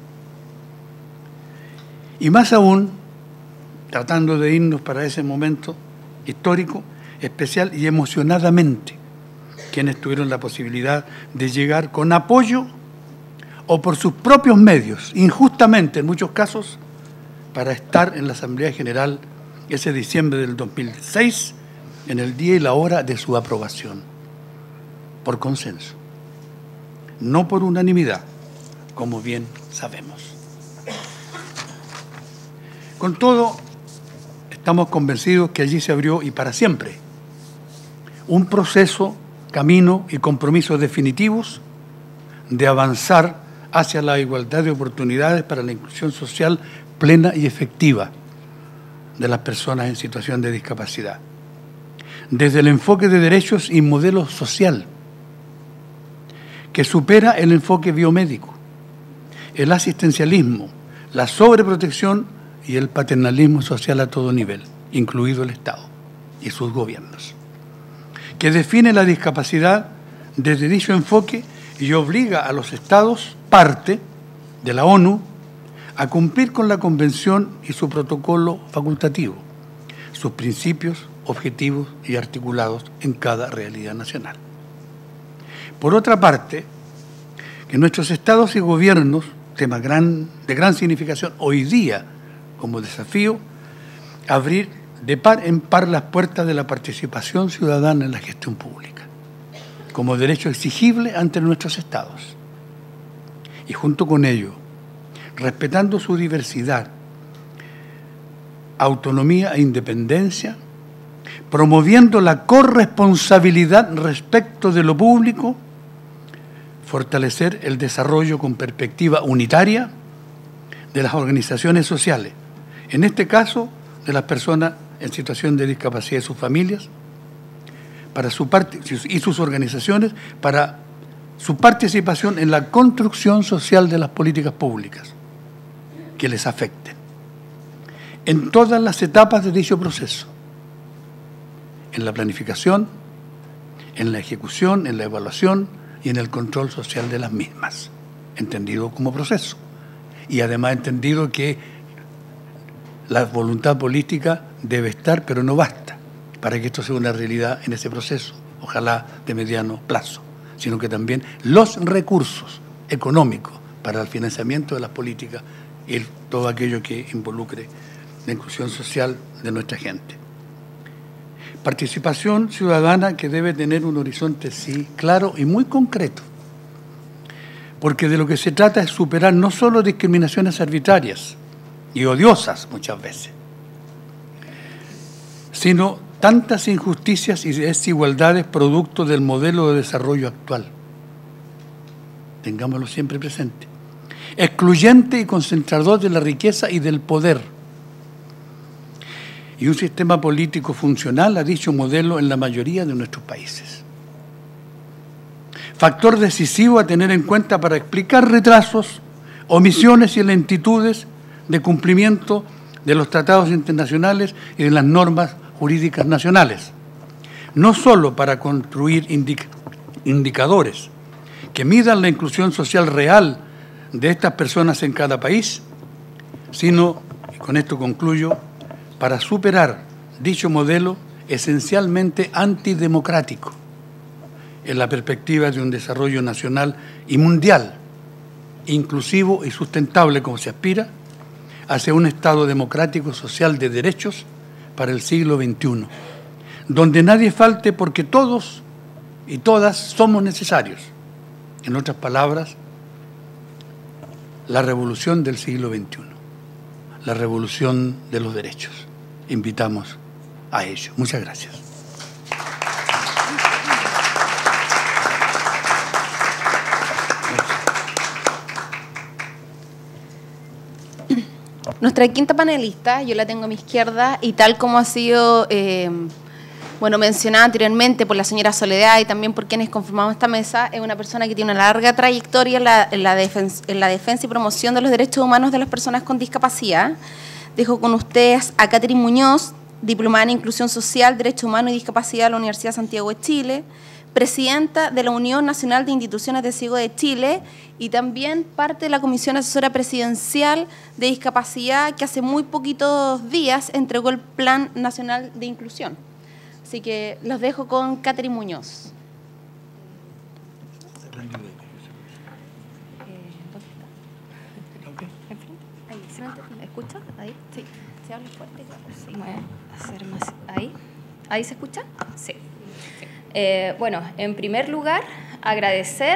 Speaker 9: Y más aún, tratando de irnos para ese momento histórico, especial y emocionadamente, quienes tuvieron la posibilidad de llegar con apoyo o por sus propios medios, injustamente en muchos casos, para estar en la Asamblea General ese diciembre del 2006, en el día y la hora de su aprobación, por consenso, no por unanimidad, como bien sabemos. Con todo, estamos convencidos que allí se abrió, y para siempre, un proceso, camino y compromisos definitivos de avanzar hacia la igualdad de oportunidades para la inclusión social plena y efectiva de las personas en situación de discapacidad. Desde el enfoque de derechos y modelo social, que supera el enfoque biomédico, el asistencialismo, la sobreprotección y el paternalismo social a todo nivel, incluido el Estado y sus gobiernos, que define la discapacidad desde dicho enfoque y obliga a los Estados, parte de la ONU, a cumplir con la Convención y su protocolo facultativo, sus principios, objetivos y articulados en cada realidad nacional. Por otra parte, que nuestros Estados y gobiernos, tema de gran significación hoy día como desafío, abrir de par en par las puertas de la participación ciudadana en la gestión pública, como derecho exigible ante nuestros Estados. Y junto con ello, respetando su diversidad, autonomía e independencia, promoviendo la corresponsabilidad respecto de lo público, fortalecer el desarrollo con perspectiva unitaria de las organizaciones sociales, en este caso de las personas en situación de discapacidad y sus familias, para su parte, y sus organizaciones, para su participación en la construcción social de las políticas públicas que les afecten, en todas las etapas de dicho proceso, en la planificación, en la ejecución, en la evaluación y en el control social de las mismas, entendido como proceso. Y además entendido que la voluntad política debe estar, pero no basta para que esto sea una realidad en ese proceso, ojalá de mediano plazo, sino que también los recursos económicos para el financiamiento de las políticas y todo aquello que involucre la inclusión social de nuestra gente. Participación ciudadana que debe tener un horizonte, sí, claro y muy concreto, porque de lo que se trata es superar no solo discriminaciones arbitrarias y odiosas muchas veces, sino tantas injusticias y desigualdades producto del modelo de desarrollo actual. Tengámoslo siempre presente. Excluyente y concentrador de la riqueza y del poder. Y un sistema político funcional a dicho modelo en la mayoría de nuestros países. Factor decisivo a tener en cuenta para explicar retrasos, omisiones y lentitudes de cumplimiento de los tratados internacionales y de las normas jurídicas nacionales. No solo para construir indicadores que midan la inclusión social real de estas personas en cada país, sino, y con esto concluyo, para superar dicho modelo esencialmente antidemocrático en la perspectiva de un desarrollo nacional y mundial, inclusivo y sustentable como se aspira, hacia un Estado democrático social de derechos para el siglo XXI, donde nadie falte porque todos y todas somos necesarios. En otras palabras, la revolución del siglo XXI, la revolución de los derechos. Invitamos a ello. Muchas gracias.
Speaker 5: Nuestra quinta panelista, yo la tengo a mi izquierda, y tal como ha sido mencionada anteriormente por la señora Soledad y también por quienes conformamos esta mesa, es una persona que tiene una larga trayectoria en la defensa y promoción de los derechos humanos de las personas con discapacidad. Dejo con ustedes a Catherine Muñoz, diplomada en Inclusión Social, Derechos Humanos y Discapacidad de la Universidad de Santiago de Chile, presidenta de la Unión Nacional de Instituciones de Ciegos de Chile y también parte de la Comisión Asesora Presidencial de Discapacidad, que hace muy poquitos días entregó el Plan Nacional de Inclusión. Así que los dejo con Catherine Muñoz.
Speaker 10: ¿Me escucha? Ahí, sí. ¿Se habla fuerte? Sí. Voy a hacer más. ¿Ahí? ¿Ahí se escucha? Sí. Bueno, en primer lugar, agradecer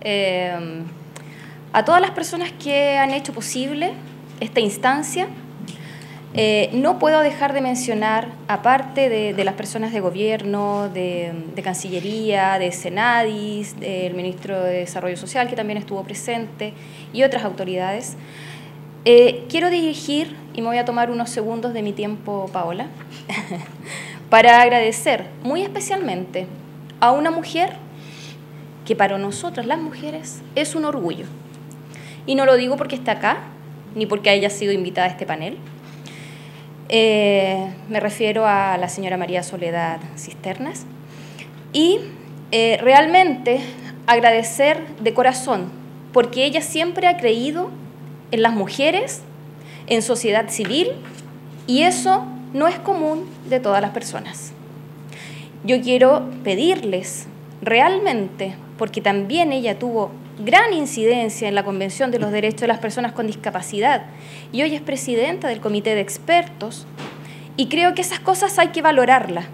Speaker 10: a todas las personas que han hecho posible esta instancia. No puedo dejar de mencionar, aparte de las personas de gobierno, de Cancillería, de Senadis, del Ministro de Desarrollo Social, que también estuvo presente, y otras autoridades. Quiero dirigir, y me voy a tomar unos segundos de mi tiempo, Paola, para agradecer muy especialmente a una mujer que para nosotras las mujeres es un orgullo. Y no lo digo porque está acá, ni porque haya sido invitada a este panel. Me refiero a la señora María Soledad Cisternas. Y realmente agradecer de corazón, porque ella siempre ha creído en las mujeres, en sociedad civil, y eso no es común de todas las personas. Yo quiero pedirles realmente, porque también ella tuvo gran incidencia en la Convención de los Derechos de las Personas con Discapacidad y hoy es presidenta del Comité de Expertos, y creo que esas cosas hay que valorarlas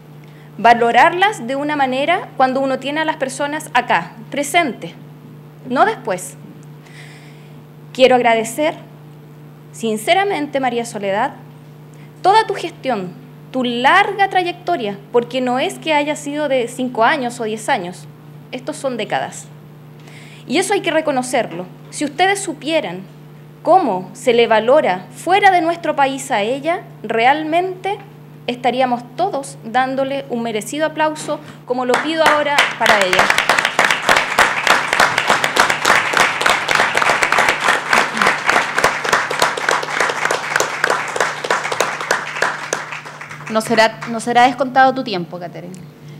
Speaker 10: de una manera cuando uno tiene a las personas acá, presentes, no después. Quiero agradecer sinceramente, María Soledad, toda tu gestión, tu larga trayectoria, porque no es que haya sido de 5 años o 10 años, estos son décadas. Y eso hay que reconocerlo. Si ustedes supieran cómo se le valora fuera de nuestro país a ella, realmente estaríamos todos dándole un merecido aplauso, como lo pido ahora para ella.
Speaker 5: No será descontado tu tiempo, Catherine.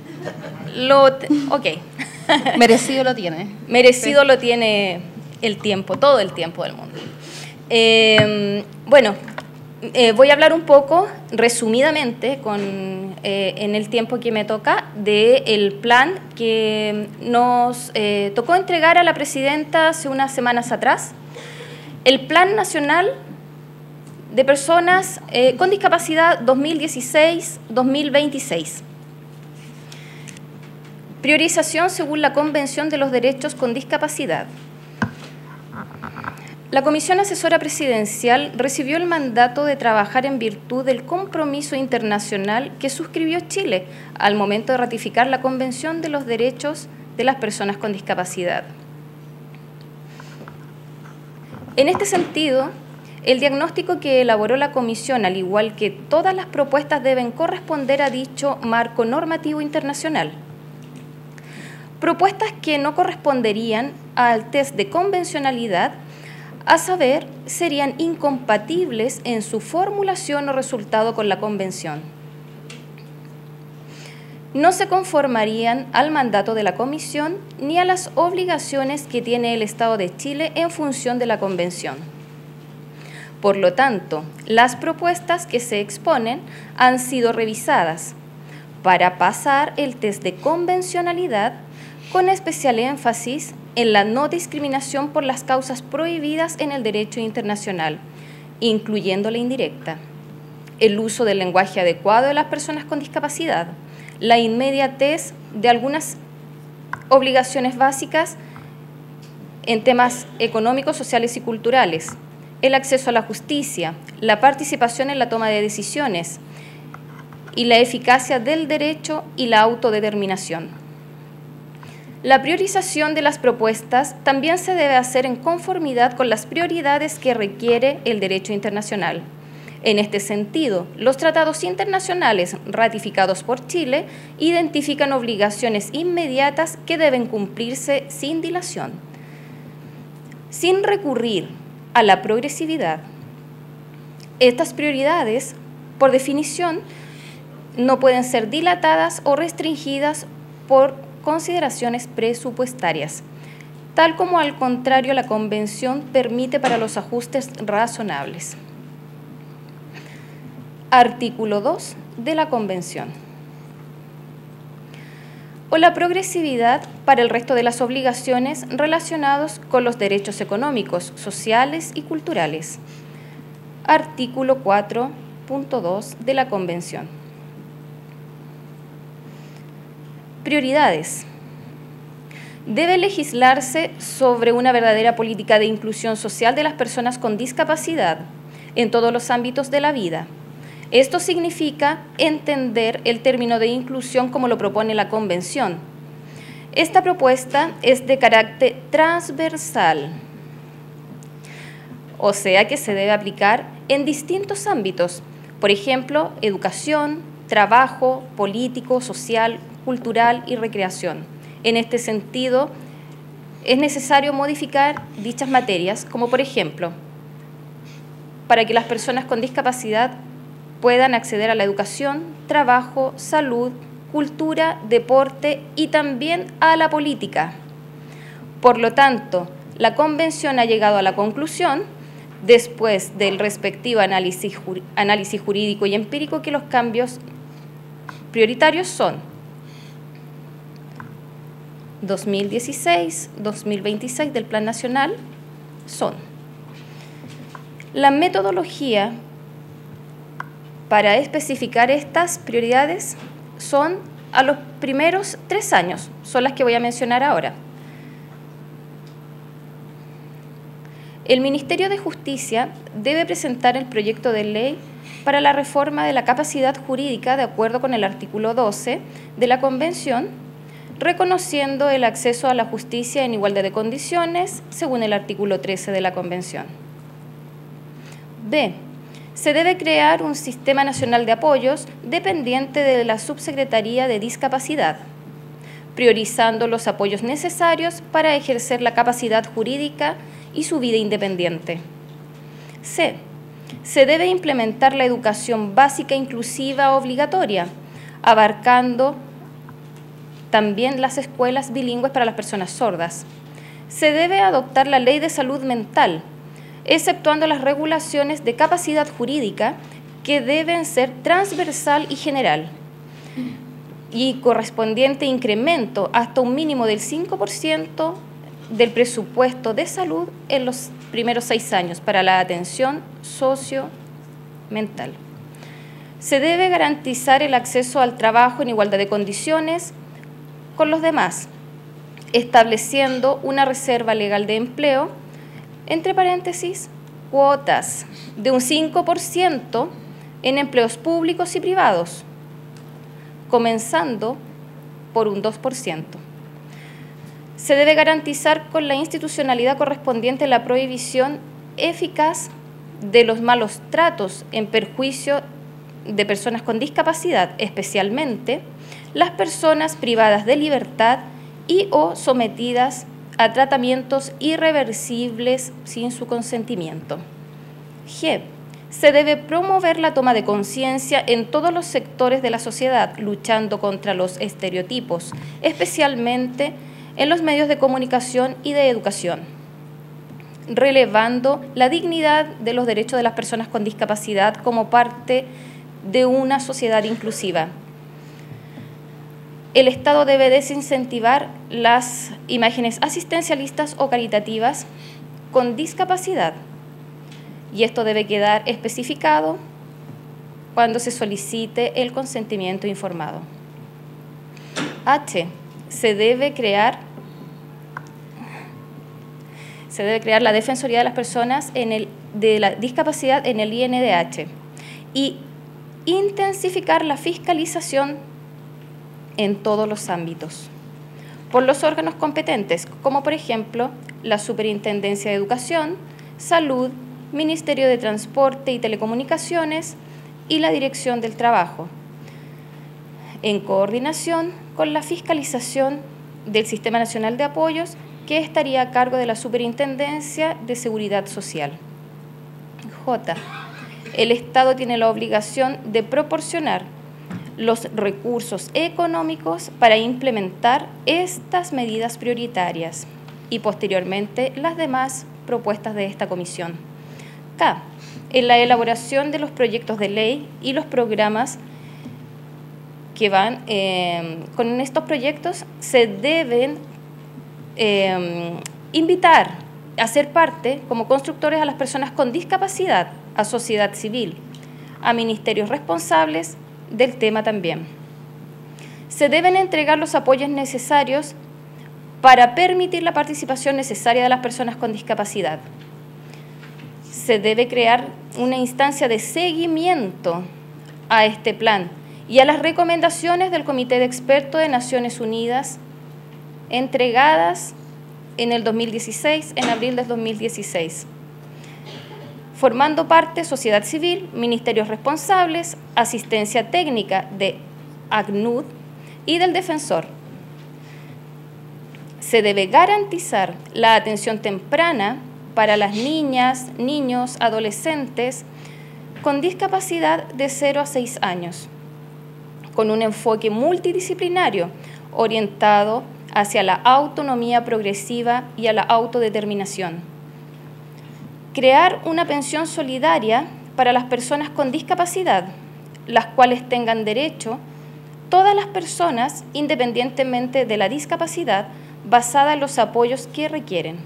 Speaker 10: Ok.
Speaker 5: Merecido lo tiene.
Speaker 10: Merecido lo tiene el tiempo, todo el tiempo del mundo. Bueno, voy a hablar un poco, resumidamente, en el tiempo que me toca, del plan que nos tocó entregar a la presidenta hace unas semanas atrás. El Plan Nacional de Personas con Discapacidad 2016-2026. Priorización según la Convención de los Derechos con Discapacidad. La Comisión Asesora Presidencial recibió el mandato de trabajar en virtud del compromiso internacional que suscribió Chile al momento de ratificar la Convención de los Derechos de las Personas con Discapacidad. En este sentido, el diagnóstico que elaboró la Comisión, al igual que todas las propuestas, deben corresponder a dicho marco normativo internacional. Propuestas que no corresponderían al test de convencionalidad, a saber, serían incompatibles en su formulación o resultado con la Convención. No se conformarían al mandato de la Comisión ni a las obligaciones que tiene el Estado de Chile en función de la Convención. Por lo tanto, las propuestas que se exponen han sido revisadas para pasar el test de convencionalidad, con especial énfasis en la no discriminación por las causas prohibidas en el derecho internacional, incluyendo la indirecta, el uso del lenguaje adecuado de las personas con discapacidad, la inmediatez de algunas obligaciones básicas en temas económicos, sociales y culturales, el acceso a la justicia, la participación en la toma de decisiones y la eficacia del derecho y la autodeterminación. La priorización de las propuestas también se debe hacer en conformidad con las prioridades que requiere el derecho internacional. En este sentido, los tratados internacionales ratificados por Chile identifican obligaciones inmediatas que deben cumplirse sin dilación. Sin recurrir a la progresividad, estas prioridades, por definición, no pueden ser dilatadas o restringidas por consideraciones presupuestarias, tal como al contrario la Convención permite para los ajustes razonables. Artículo 2 de la Convención. O la progresividad para el resto de las obligaciones relacionadas con los derechos económicos, sociales y culturales. Artículo 4.2 de la Convención. Prioridades. Debe legislarse sobre una verdadera política de inclusión social de las personas con discapacidad en todos los ámbitos de la vida. Esto significa entender el término de inclusión como lo propone la Convención. Esta propuesta es de carácter transversal, o sea que se debe aplicar en distintos ámbitos, por ejemplo, educación, trabajo, político, social, cultural y recreación. En este sentido, es necesario modificar dichas materias, como por ejemplo, para que las personas con discapacidad puedan acceder a la educación, trabajo, salud, cultura, deporte y también a la política. Por lo tanto, la Convención ha llegado a la conclusión, después del respectivo análisis jurídico y empírico, que los cambios prioritarios son 2016-2026 del Plan Nacional, son la metodología para especificar estas prioridades son a los primeros 3 años, son las que voy a mencionar ahora. El Ministerio de Justicia debe presentar el proyecto de ley para la reforma de la capacidad jurídica de acuerdo con el artículo 12 de la Convención, reconociendo el acceso a la justicia en igualdad de condiciones según el artículo 13 de la Convención. B. Se debe crear un sistema nacional de apoyos dependiente de la Subsecretaría de Discapacidad, priorizando los apoyos necesarios para ejercer la capacidad jurídica y su vida independiente. C. Se debe implementar la educación básica inclusiva obligatoria, abarcando también las escuelas bilingües para las personas sordas. Se debe adoptar la Ley de Salud Mental, exceptuando las regulaciones de capacidad jurídica que deben ser transversal y general, y correspondiente incremento hasta un mínimo del 5% del presupuesto de salud en los primeros 6 años para la atención sociomental. Se debe garantizar el acceso al trabajo en igualdad de condiciones con los demás, estableciendo una reserva legal de empleo, entre paréntesis, cuotas de un 5% en empleos públicos y privados, comenzando por un 2%. Se debe garantizar con la institucionalidad correspondiente la prohibición eficaz de los malos tratos en perjuicio de personas con discapacidad, especialmente las personas privadas de libertad y o sometidas a tratamientos irreversibles sin su consentimiento. G. Se debe promover la toma de conciencia en todos los sectores de la sociedad, luchando contra los estereotipos, especialmente en los medios de comunicación y de educación, relevando la dignidad de los derechos de las personas con discapacidad como parte de una sociedad inclusiva. El Estado debe desincentivar las imágenes asistencialistas o caritativas con discapacidad, y esto debe quedar especificado cuando se solicite el consentimiento informado. H. Se debe crear la Defensoría de las Personas de la Discapacidad en el INDH y intensificar la fiscalización en todos los ámbitos. por los órganos competentes, como por ejemplo la Superintendencia de Educación, Salud, Ministerio de Transporte y Telecomunicaciones y la Dirección del Trabajo, en coordinación con la fiscalización del Sistema Nacional de Apoyos, que estaría a cargo de la Superintendencia de Seguridad Social. J. El Estado tiene la obligación de proporcionar los recursos económicos para implementar estas medidas prioritarias y posteriormente las demás propuestas de esta comisión. K. En la elaboración de los proyectos de ley y los programas que van con estos proyectos se deben invitar a ser parte como constructores a las personas con discapacidad, a sociedad civil, a ministerios responsables del tema también. Se deben entregar los apoyos necesarios para permitir la participación necesaria de las personas con discapacidad. Se debe crear una instancia de seguimiento a este plan y a las recomendaciones del Comité de Expertos de Naciones Unidas entregadas en el 2016, en abril del 2016. Formando parte sociedad civil, ministerios responsables, asistencia técnica de ACNUD y del defensor. Se debe garantizar la atención temprana para las niñas, niños, adolescentes con discapacidad de 0 a 6 años, con un enfoque multidisciplinario orientado hacia la autonomía progresiva y a la autodeterminación. Crear una pensión solidaria para las personas con discapacidad, las cuales tengan derecho todas las personas, independientemente de la discapacidad, basada en los apoyos que requieren.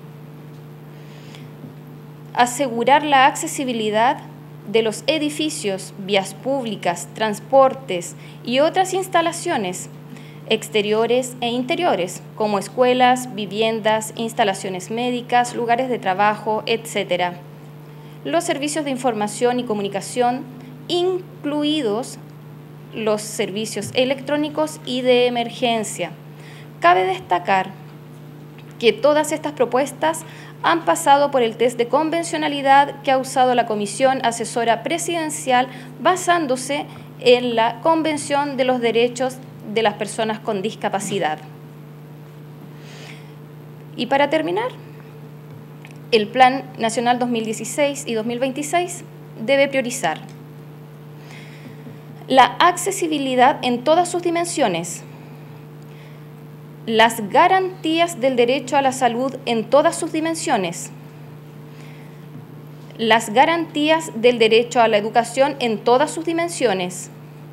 Speaker 10: Asegurar la accesibilidad de los edificios, vías públicas, transportes y otras instalaciones exteriores e interiores, como escuelas, viviendas, instalaciones médicas, lugares de trabajo, etc. Los servicios de información y comunicación, incluidos los servicios electrónicos y de emergencia. Cabe destacar que todas estas propuestas han pasado por el test de convencionalidad que ha usado la Comisión Asesora Presidencial basándose en la Convención de los Derechos de las Personas con Discapacidad. Y para terminar, el Plan Nacional 2016 y 2026 debe priorizar la accesibilidad en todas sus dimensiones, las garantías del derecho a la salud en todas sus dimensiones, las garantías del derecho a la educación en todas sus dimensiones,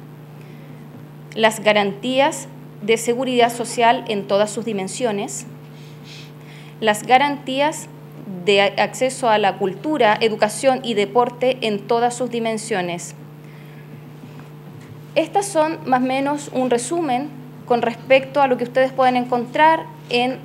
Speaker 10: las garantías de seguridad social en todas sus dimensiones, las garantías de acceso a la cultura, educación y deporte en todas sus dimensiones. Estas son más o menos un resumen con respecto a lo que ustedes pueden encontrar en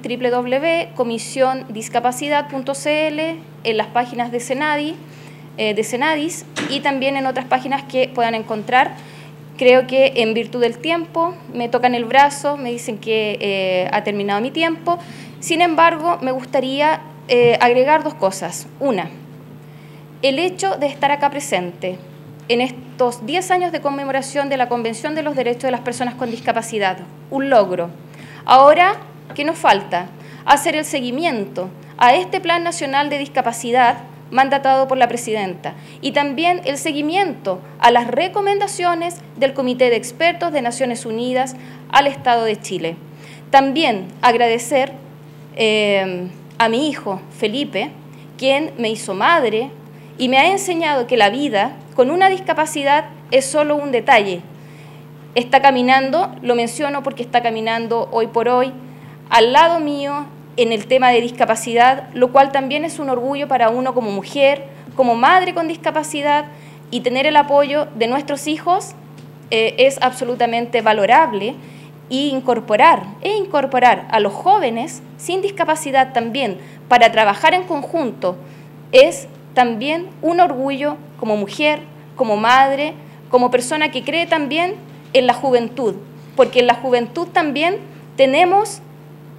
Speaker 10: www.comisiondiscapacidad.cl, en las páginas de Senadis y también en otras páginas que puedan encontrar. Creo que en virtud del tiempo me tocan el brazo, me dicen que ha terminado mi tiempo. Sin embargo, me gustaría agregar dos cosas. Una, el hecho de estar acá presente en estos 10 años de conmemoración de la Convención de los Derechos de las Personas con Discapacidad, un logro. Ahora, ¿qué nos falta? Hacer el seguimiento a este Plan Nacional de Discapacidad mandatado por la Presidenta y también el seguimiento a las recomendaciones del Comité de Expertos de Naciones Unidas al Estado de Chile. También agradecer a mi hijo Felipe, quien me hizo madre y me ha enseñado que la vida con una discapacidad es solo un detalle. Está caminando, lo menciono porque está caminando hoy por hoy, al lado mío en el tema de discapacidad, lo cual también es un orgullo para uno como mujer, como madre con discapacidad, y tener el apoyo de nuestros hijos es absolutamente valorable, y incorporar a los jóvenes sin discapacidad también para trabajar en conjunto es también un orgullo como mujer, como madre, como persona que cree también en la juventud, porque en la juventud también tenemos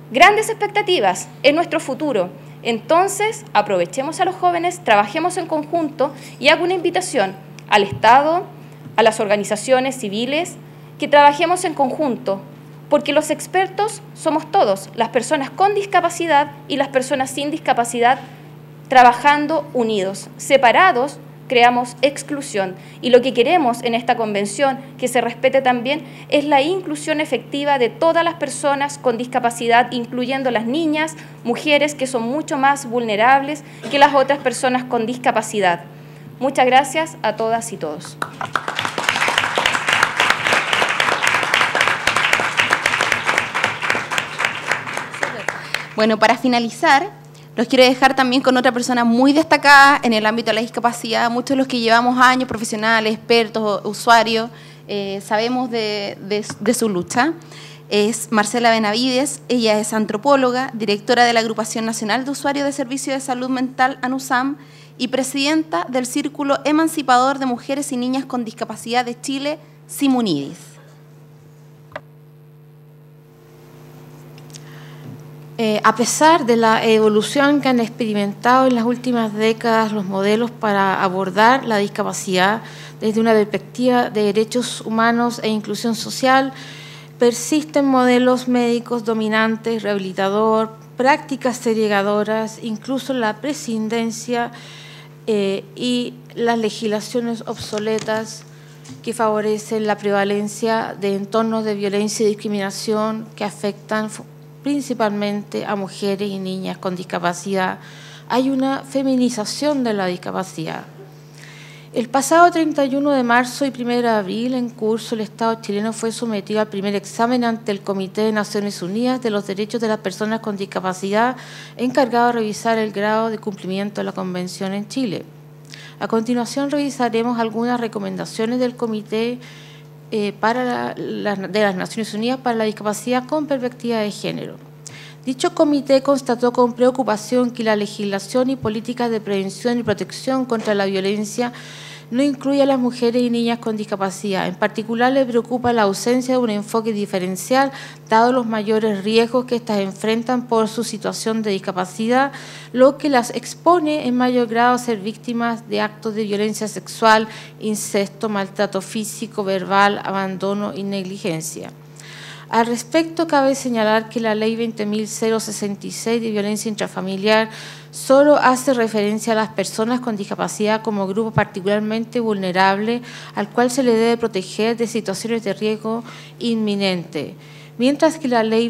Speaker 10: grandes expectativas en nuestro futuro. Entonces, aprovechemos a los jóvenes, trabajemos en conjunto y hago una invitación al Estado, a las organizaciones civiles, que trabajemos en conjunto, porque los expertos somos todos, las personas con discapacidad y las personas sin discapacidad, trabajando unidos. Separados, creamos exclusión. Y lo que queremos en esta convención, que se respete también, es la inclusión efectiva de todas las personas con discapacidad, incluyendo las niñas, mujeres que son mucho más vulnerables que las otras personas con discapacidad. Muchas gracias a todas y todos.
Speaker 5: Bueno, para finalizar, los quiero dejar también con otra persona muy destacada en el ámbito de la discapacidad. Muchos de los que llevamos años, profesionales, expertos, usuarios, sabemos de su lucha. Es Marcela Benavides, ella es antropóloga, directora de la Agrupación Nacional de Usuarios de Servicios de Salud Mental, ANUSAM, y presidenta del Círculo Emancipador de Mujeres y Niñas con Discapacidad de Chile, Simunidis.
Speaker 11: A pesar de la evolución que han experimentado en las últimas décadas los modelos para abordar la discapacidad desde una perspectiva de derechos humanos e inclusión social, persisten modelos médicos dominantes, rehabilitador, prácticas segregadoras, incluso la prescindencia y las legislaciones obsoletas que favorecen la prevalencia de entornos de violencia y discriminación que afectan principalmente a mujeres y niñas con discapacidad. Hay una feminización de la discapacidad. El pasado 31 de marzo y 1 de abril, en curso, el Estado chileno fue sometido al primer examen ante el Comité de Naciones Unidas de los Derechos de las Personas con Discapacidad, encargado de revisar el grado de cumplimiento de la Convención en Chile. A continuación, revisaremos algunas recomendaciones del Comité de las Naciones Unidas para la Discapacidad con perspectiva de género. Dicho comité constató con preocupación que la legislación y políticas de prevención y protección contra la violencia no incluye a las mujeres y niñas con discapacidad. En particular, le preocupa la ausencia de un enfoque diferencial, dado los mayores riesgos que éstas enfrentan por su situación de discapacidad, lo que las expone en mayor grado a ser víctimas de actos de violencia sexual, incesto, maltrato físico, verbal, abandono y negligencia. Al respecto, cabe señalar que la Ley 20.066 de violencia intrafamiliar solo hace referencia a las personas con discapacidad como grupo particularmente vulnerable al cual se le debe proteger de situaciones de riesgo inminente, mientras que la Ley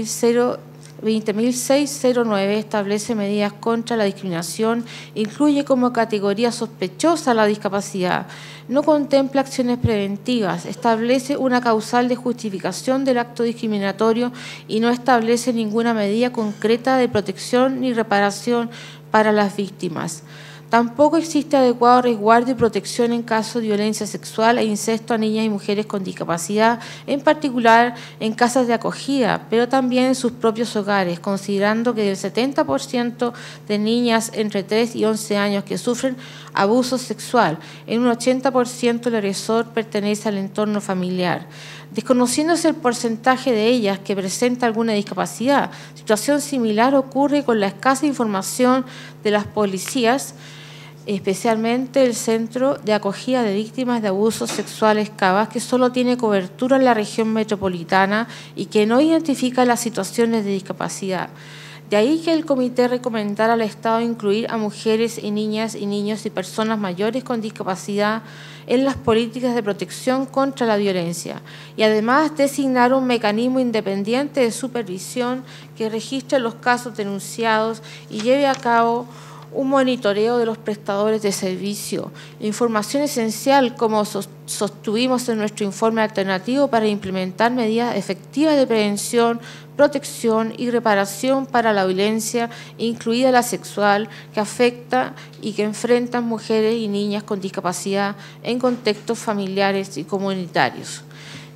Speaker 11: 20.609 establece medidas contra la discriminación, incluye como categoría sospechosa la discapacidad, no contempla acciones preventivas, establece una causal de justificación del acto discriminatorio y no establece ninguna medida concreta de protección ni reparación para las víctimas. Tampoco existe adecuado resguardo y protección en caso de violencia sexual e incesto a niñas y mujeres con discapacidad, en particular en casas de acogida, pero también en sus propios hogares, considerando que del 70% de niñas entre 3 y 11 años que sufren abuso sexual, en un 80% el agresor pertenece al entorno familiar. Desconociéndose el porcentaje de ellas que presenta alguna discapacidad, situación similar ocurre con la escasa información de las policías, especialmente el Centro de Acogida de Víctimas de Abusos Sexuales CABAS, que solo tiene cobertura en la región metropolitana y que no identifica las situaciones de discapacidad. De ahí que el comité recomendara al Estado incluir a mujeres y niñas y niños y personas mayores con discapacidad en las políticas de protección contra la violencia y además designar un mecanismo independiente de supervisión que registre los casos denunciados y lleve a cabo un monitoreo de los prestadores de servicio, información esencial como sostuvimos en nuestro informe alternativo para implementar medidas efectivas de prevención, protección y reparación para la violencia, incluida la sexual, que afecta y que enfrentan mujeres y niñas con discapacidad en contextos familiares y comunitarios.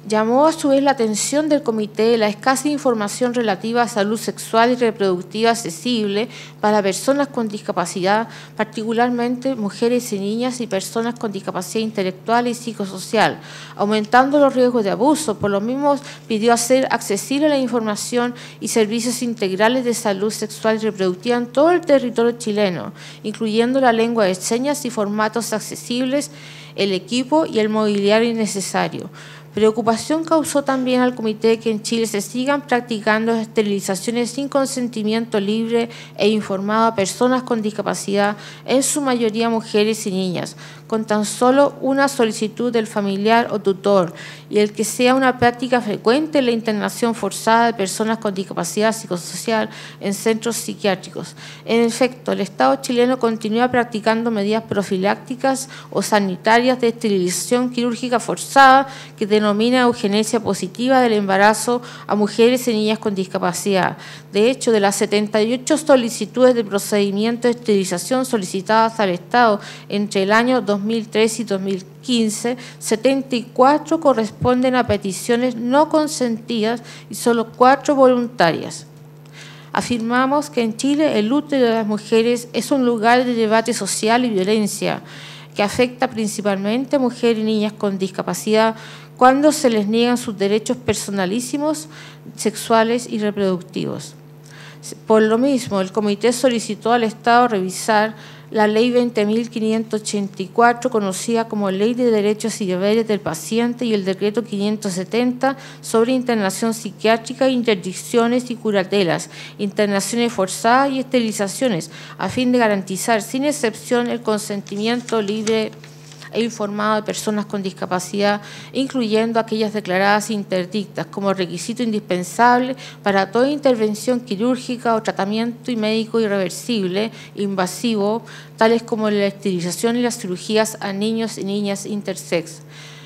Speaker 11: Llamó a su vez la atención del comité la escasa información relativa a salud sexual y reproductiva accesible para personas con discapacidad, particularmente mujeres y niñas y personas con discapacidad intelectual y psicosocial, aumentando los riesgos de abuso. Por lo mismo, pidió hacer accesible la información y servicios integrales de salud sexual y reproductiva en todo el territorio chileno, incluyendo la lengua de señas y formatos accesibles, el equipo y el mobiliario necesario. Preocupación causó también al comité que en Chile se sigan practicando esterilizaciones sin consentimiento libre e informado a personas con discapacidad, en su mayoría mujeres y niñas, con tan solo una solicitud del familiar o tutor, y el que sea una práctica frecuente la internación forzada de personas con discapacidad psicosocial en centros psiquiátricos. En efecto, el Estado chileno continúa practicando medidas profilácticas o sanitarias de esterilización quirúrgica forzada que denomina eugenesia positiva del embarazo a mujeres y niñas con discapacidad. De hecho, de las 78 solicitudes de procedimiento de esterilización solicitadas al Estado entre el año 2003 y 2015, 74 corresponden a peticiones no consentidas y solo 4 voluntarias. Afirmamos que en Chile el útero de las mujeres es un lugar de debate social y violencia que afecta principalmente a mujeres y niñas con discapacidad cuando se les niegan sus derechos personalísimos, sexuales y reproductivos. Por lo mismo, el comité solicitó al Estado revisar la Ley 20.584, conocida como Ley de Derechos y Deberes del Paciente, y el Decreto 570 sobre internación psiquiátrica, interdicciones y curatelas, internaciones forzadas y esterilizaciones, a fin de garantizar sin excepción el consentimiento libre e informado de personas con discapacidad, incluyendo aquellas declaradas interdictas como requisito indispensable para toda intervención quirúrgica o tratamiento y médico irreversible, invasivo, tales como la esterilización y las cirugías a niños y niñas intersex.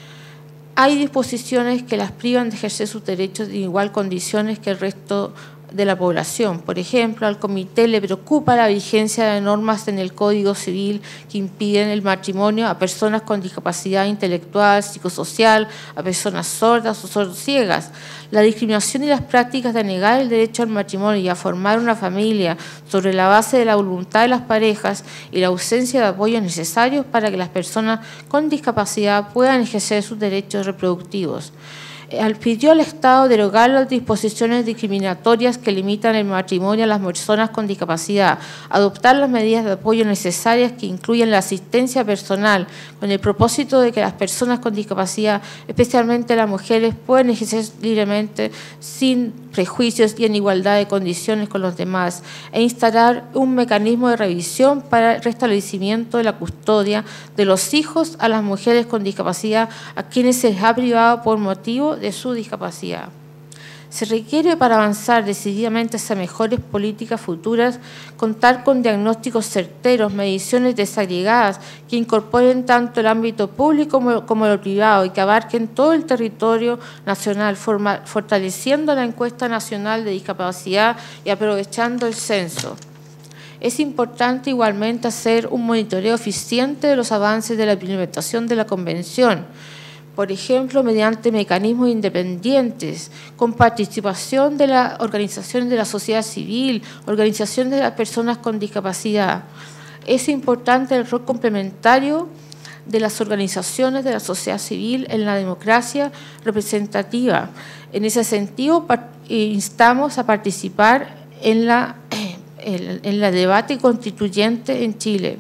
Speaker 11: Hay disposiciones que las privan de ejercer sus derechos en igual condiciones que el resto de la población. Por ejemplo, al comité le preocupa la vigencia de normas en el Código Civil que impiden el matrimonio a personas con discapacidad intelectual, psicosocial, a personas sordas o sordociegas. La discriminación y las prácticas de negar el derecho al matrimonio y a formar una familia sobre la base de la voluntad de las parejas y la ausencia de apoyos necesarios para que las personas con discapacidad puedan ejercer sus derechos reproductivos. Pidió al Estado derogar las disposiciones discriminatorias que limitan el matrimonio a las personas con discapacidad, adoptar las medidas de apoyo necesarias que incluyen la asistencia personal, con el propósito de que las personas con discapacidad, especialmente las mujeres, puedan ejercer libremente sin prejuicios y en igualdad de condiciones con los demás, e instalar un mecanismo de revisión para el restablecimiento de la custodia de los hijos a las mujeres con discapacidad a quienes se les ha privado por motivo de su discapacidad. Se requiere, para avanzar decididamente hacia mejores políticas futuras, contar con diagnósticos certeros, mediciones desagregadas que incorporen tanto el ámbito público como lo privado y que abarquen todo el territorio nacional, fortaleciendo la encuesta nacional de discapacidad y aprovechando el censo. Es importante igualmente hacer un monitoreo eficiente de los avances de la implementación de la Convención, por ejemplo, mediante mecanismos independientes, con participación de las organizaciones de la sociedad civil, organizaciones de las personas con discapacidad. Es importante el rol complementario de las organizaciones de la sociedad civil en la democracia representativa. En ese sentido, instamos a participar en la debate constituyente en Chile.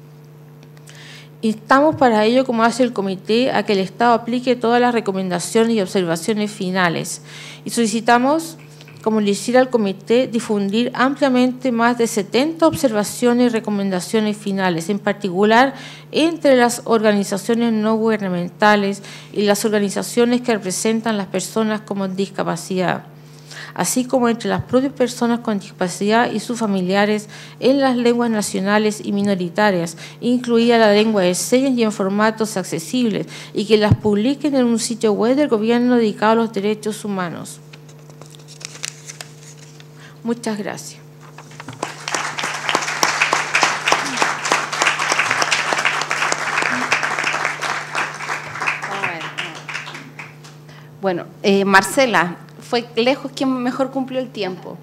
Speaker 11: Instamos para ello, como hace el comité, a que el Estado aplique todas las recomendaciones y observaciones finales. Y solicitamos, como le hiciera el comité, difundir ampliamente más de 70 observaciones y recomendaciones finales, en particular entre las organizaciones no gubernamentales y las organizaciones que representan las personas con discapacidad, así como entre las propias personas con discapacidad y sus familiares en las lenguas nacionales y minoritarias, incluida la lengua de señas y en formatos accesibles, y que las publiquen en un sitio web del gobierno dedicado a los derechos humanos. Muchas gracias.
Speaker 5: Bueno, Marcela, fue lejos quien mejor cumplió el tiempo.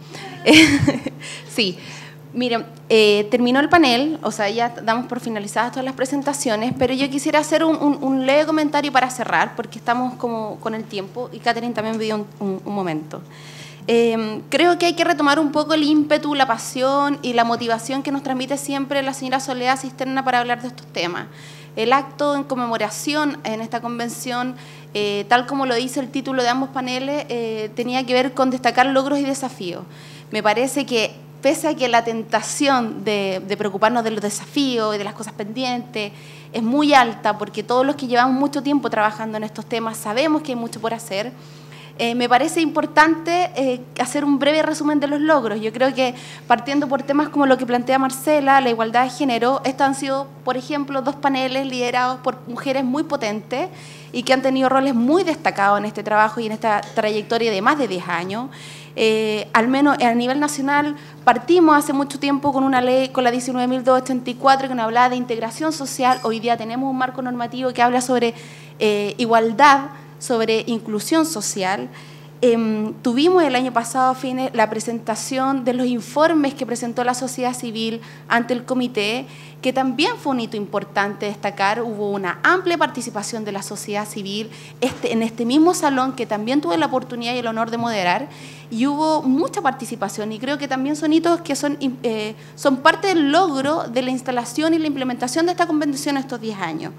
Speaker 5: Sí, miren, terminó el panel, o sea, ya damos por finalizadas todas las presentaciones, pero yo quisiera hacer un leve comentario para cerrar, porque estamos como con el tiempo, y Catherine también me pidió un momento. Creo que hay que retomar un poco el ímpetu, la pasión y la motivación que nos transmite siempre la señora Soledad Cisterna para hablar de estos temas. El acto en conmemoración en esta convención, tal como lo dice el título de ambos paneles, tenía que ver con destacar logros y desafíos. Me parece que pese a que la tentación de preocuparnos de los desafíos y de las cosas pendientes es muy alta, porque todos los que llevamos mucho tiempo trabajando en estos temas sabemos que hay mucho por hacer, me parece importante hacer un breve resumen de los logros. Yo creo que partiendo por temas como lo que plantea Marcela, la igualdad de género, estos han sido, por ejemplo, 2 paneles liderados por mujeres muy potentes y que han tenido roles muy destacados en este trabajo y en esta trayectoria de más de 10 años. Al menos a nivel nacional partimos hace mucho tiempo con una ley, con la 19.284, que nos hablaba de integración social. Hoy día tenemos un marco normativo que habla sobre igualdad, sobre inclusión social. Tuvimos el año pasado, a fines, la presentación de los informes que presentó la sociedad civil ante el comité, que también fue un hito importante destacar. Hubo una amplia participación de la sociedad civil en este mismo salón, que también tuve la oportunidad y el honor de moderar, y hubo mucha participación, y creo que también son hitos que son parte del logro de la instalación y la implementación de esta convención estos 10 años.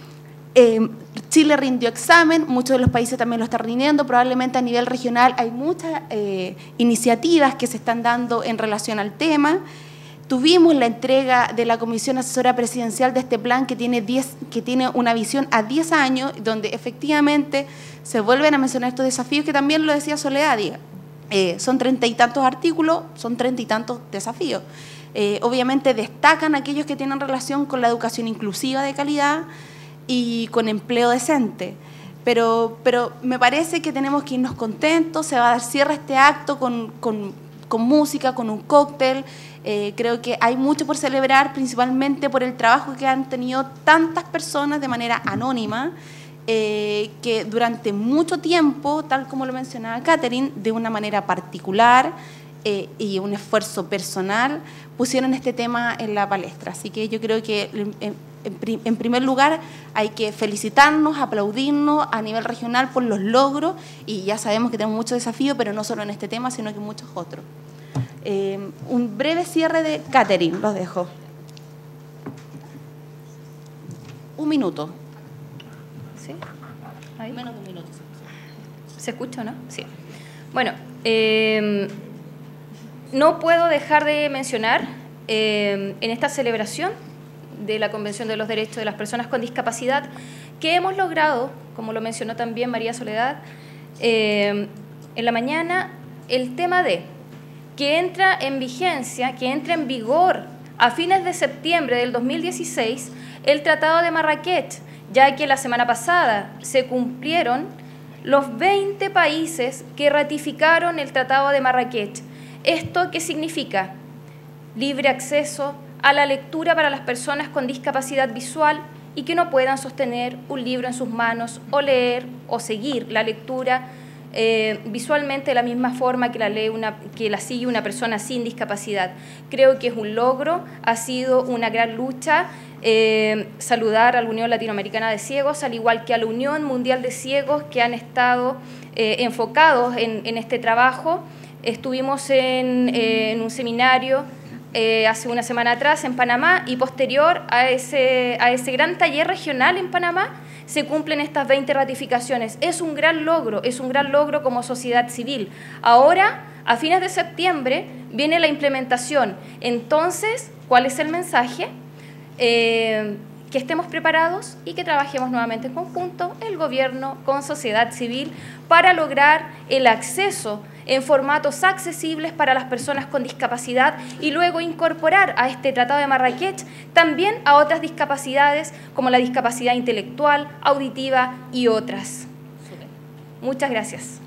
Speaker 5: Chile rindió examen, muchos de los países también lo están rindiendo, probablemente a nivel regional hay muchas iniciativas que se están dando en relación al tema. Tuvimos la entrega de la Comisión Asesora Presidencial de este plan que tiene una visión a 10 años, donde efectivamente se vuelven a mencionar estos desafíos, que también lo decía Soledad. Son 30 y tantos artículos, son 30 y tantos desafíos. Obviamente destacan aquellos que tienen relación con la educación inclusiva de calidad y con empleo decente. Pero me parece que tenemos que irnos contentos. Se va a dar cierre a este acto con música, con un cóctel. Creo que hay mucho por celebrar, principalmente por el trabajo que han tenido tantas personas de manera anónima, que durante mucho tiempo, tal como lo mencionaba Catherine, de una manera particular y un esfuerzo personal, pusieron este tema en la palestra. Así que yo creo que en primer lugar hay que felicitarnos, aplaudirnos a nivel regional por los logros, y ya sabemos que tenemos muchos desafíos, pero no solo en este tema, sino que en muchos otros. Un breve cierre de Catherine, los dejo. Un minuto.
Speaker 10: ¿Sí? ¿Ahí?
Speaker 5: Menos de un minuto.
Speaker 10: ¿Se escucha o no? Sí. Bueno, no puedo dejar de mencionar en esta celebración de la Convención de los Derechos de las Personas con Discapacidad que hemos logrado, como lo mencionó también María Soledad, en la mañana, el tema de que entra en vigencia, que entra en vigor a fines de septiembre del 2016 el Tratado de Marrakech, ya que la semana pasada se cumplieron los 20 países que ratificaron el Tratado de Marrakech. ¿Esto qué significa? Libre acceso a la lectura para las personas con discapacidad visual y que no puedan sostener un libro en sus manos o leer o seguir la lectura visualmente de la misma forma que la sigue una persona sin discapacidad. Creo que es un logro, ha sido una gran lucha. Saludar a la Unión Latinoamericana de Ciegos, al igual que a la Unión Mundial de Ciegos, que han estado enfocados en este trabajo. Estuvimos en un seminario hace una semana atrás en Panamá, y posterior a ese gran taller regional en Panamá se cumplen estas 20 ratificaciones. Es un gran logro como sociedad civil. Ahora, a fines de septiembre, viene la implementación. Entonces, ¿cuál es el mensaje? Que estemos preparados y que trabajemos nuevamente en conjunto, el gobierno con sociedad civil, para lograr el acceso en formatos accesibles para las personas con discapacidad, y luego incorporar a este Tratado de Marrakech también a otras discapacidades como la discapacidad intelectual, auditiva y otras. Muchas gracias.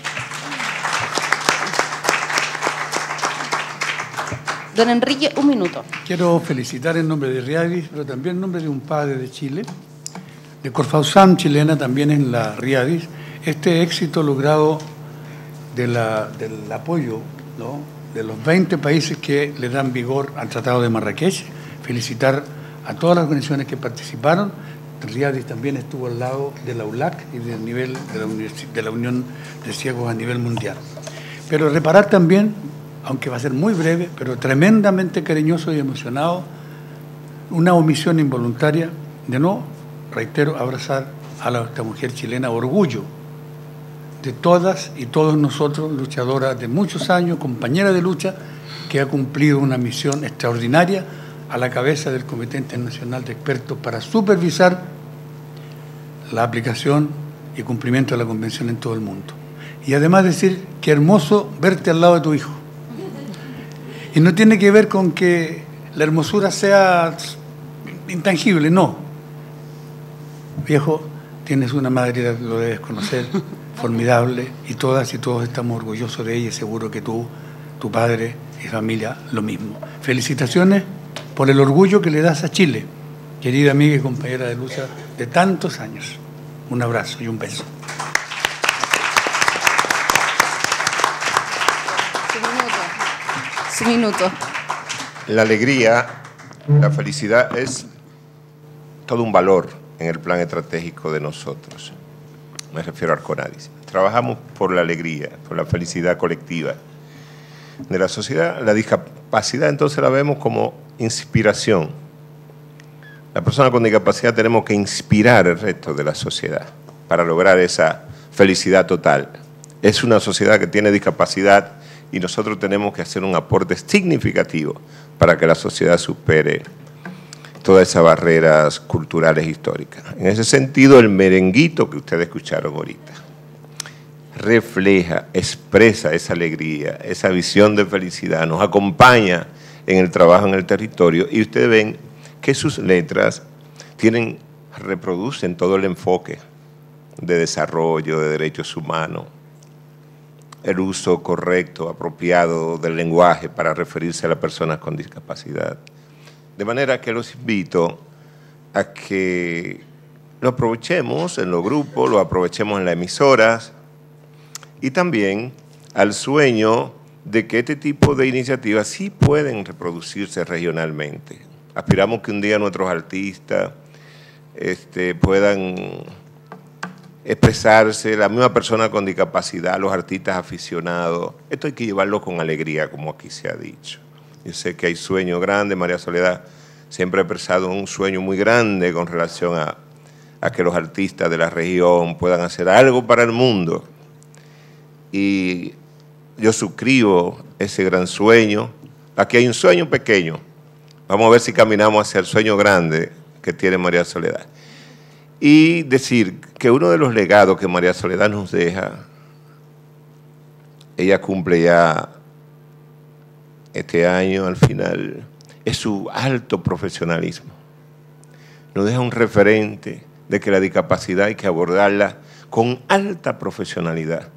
Speaker 5: Don Enrique, un minuto.
Speaker 9: Quiero felicitar en nombre de Riadis, pero también en nombre de un padre de Chile, de Corfausam chilena, también en la Riadis, este éxito logrado del apoyo, ¿no?, de los 20 países que le dan vigor al Tratado de Marrakech. Felicitar a todas las organizaciones que participaron. Riadis también estuvo al lado de la ULAC y del nivel de la Unión de Ciegos a nivel mundial. Pero reparar también, aunque va a ser muy breve, pero tremendamente cariñoso y emocionado, una omisión involuntaria de no, reitero, abrazar a esta mujer chilena, orgullo de todas y todos nosotros, luchadora de muchos años, compañera de lucha, que ha cumplido una misión extraordinaria a la cabeza del Comité Internacional de Expertos para supervisar la aplicación y cumplimiento de la Convención en todo el mundo. Y además decir, qué hermoso verte al lado de tu hijo. Y no tiene que ver con que la hermosura sea intangible, no. Viejo, tienes una madre, lo debes conocer, formidable, y todas y todos estamos orgullosos de ella, y seguro que tú, tu padre y familia, lo mismo. Felicitaciones por el orgullo que le das a Chile, querida amiga y compañera de lucha de tantos años. Un abrazo y un beso.
Speaker 5: Su minuto.
Speaker 7: La alegría, la felicidad es todo un valor en el plan estratégico de nosotros. Me refiero al CONADIS. Trabajamos por la alegría, por la felicidad colectiva de la sociedad. La discapacidad entonces la vemos como inspiración. La persona con discapacidad tenemos que inspirar el resto de la sociedad para lograr esa felicidad total. Es una sociedad que tiene discapacidad y nosotros tenemos que hacer un aporte significativo para que la sociedad supere todas esas barreras culturales e históricas. En ese sentido, el merenguito que ustedes escucharon ahorita refleja, expresa esa alegría, esa visión de felicidad, nos acompaña en el trabajo en el territorio, y ustedes ven que sus letras reproducen todo el enfoque de desarrollo, de derechos humanos, el uso correcto, apropiado del lenguaje para referirse a las personas con discapacidad. De manera que los invito a que lo aprovechemos en los grupos, lo aprovechemos en las emisoras, y también al sueño de que este tipo de iniciativas sí pueden reproducirse regionalmente. Aspiramos que un día nuestros artistas puedan expresarse, la misma persona con discapacidad, los artistas aficionados. Esto hay que llevarlo con alegría, como aquí se ha dicho. Yo sé que hay sueños grandes. María Soledad siempre ha expresado un sueño muy grande con relación a que los artistas de la región puedan hacer algo para el mundo. Y yo suscribo ese gran sueño. Aquí hay un sueño pequeño. Vamos a ver si caminamos hacia el sueño grande que tiene María Soledad. Y decir que uno de los legados que María Soledad nos deja, ella cumple ya este año al final, es su alto profesionalismo. Nos deja un referente de que la discapacidad hay que abordarla con alta profesionalidad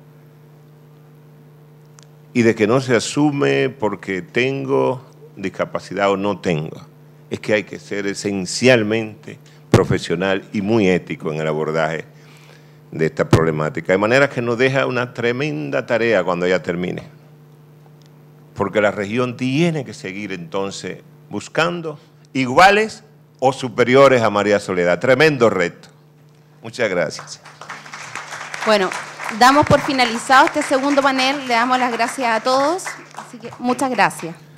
Speaker 7: y de que no se asume porque tengo discapacidad o no tengo. Es que hay que ser esencialmente profesional y muy ético en el abordaje de esta problemática. De manera que nos deja una tremenda tarea cuando ella termine. Porque la región tiene que seguir entonces buscando iguales o superiores a María Soledad. Tremendo reto. Muchas gracias.
Speaker 5: Bueno, damos por finalizado este segundo panel. Le damos las gracias a todos. Así que muchas gracias.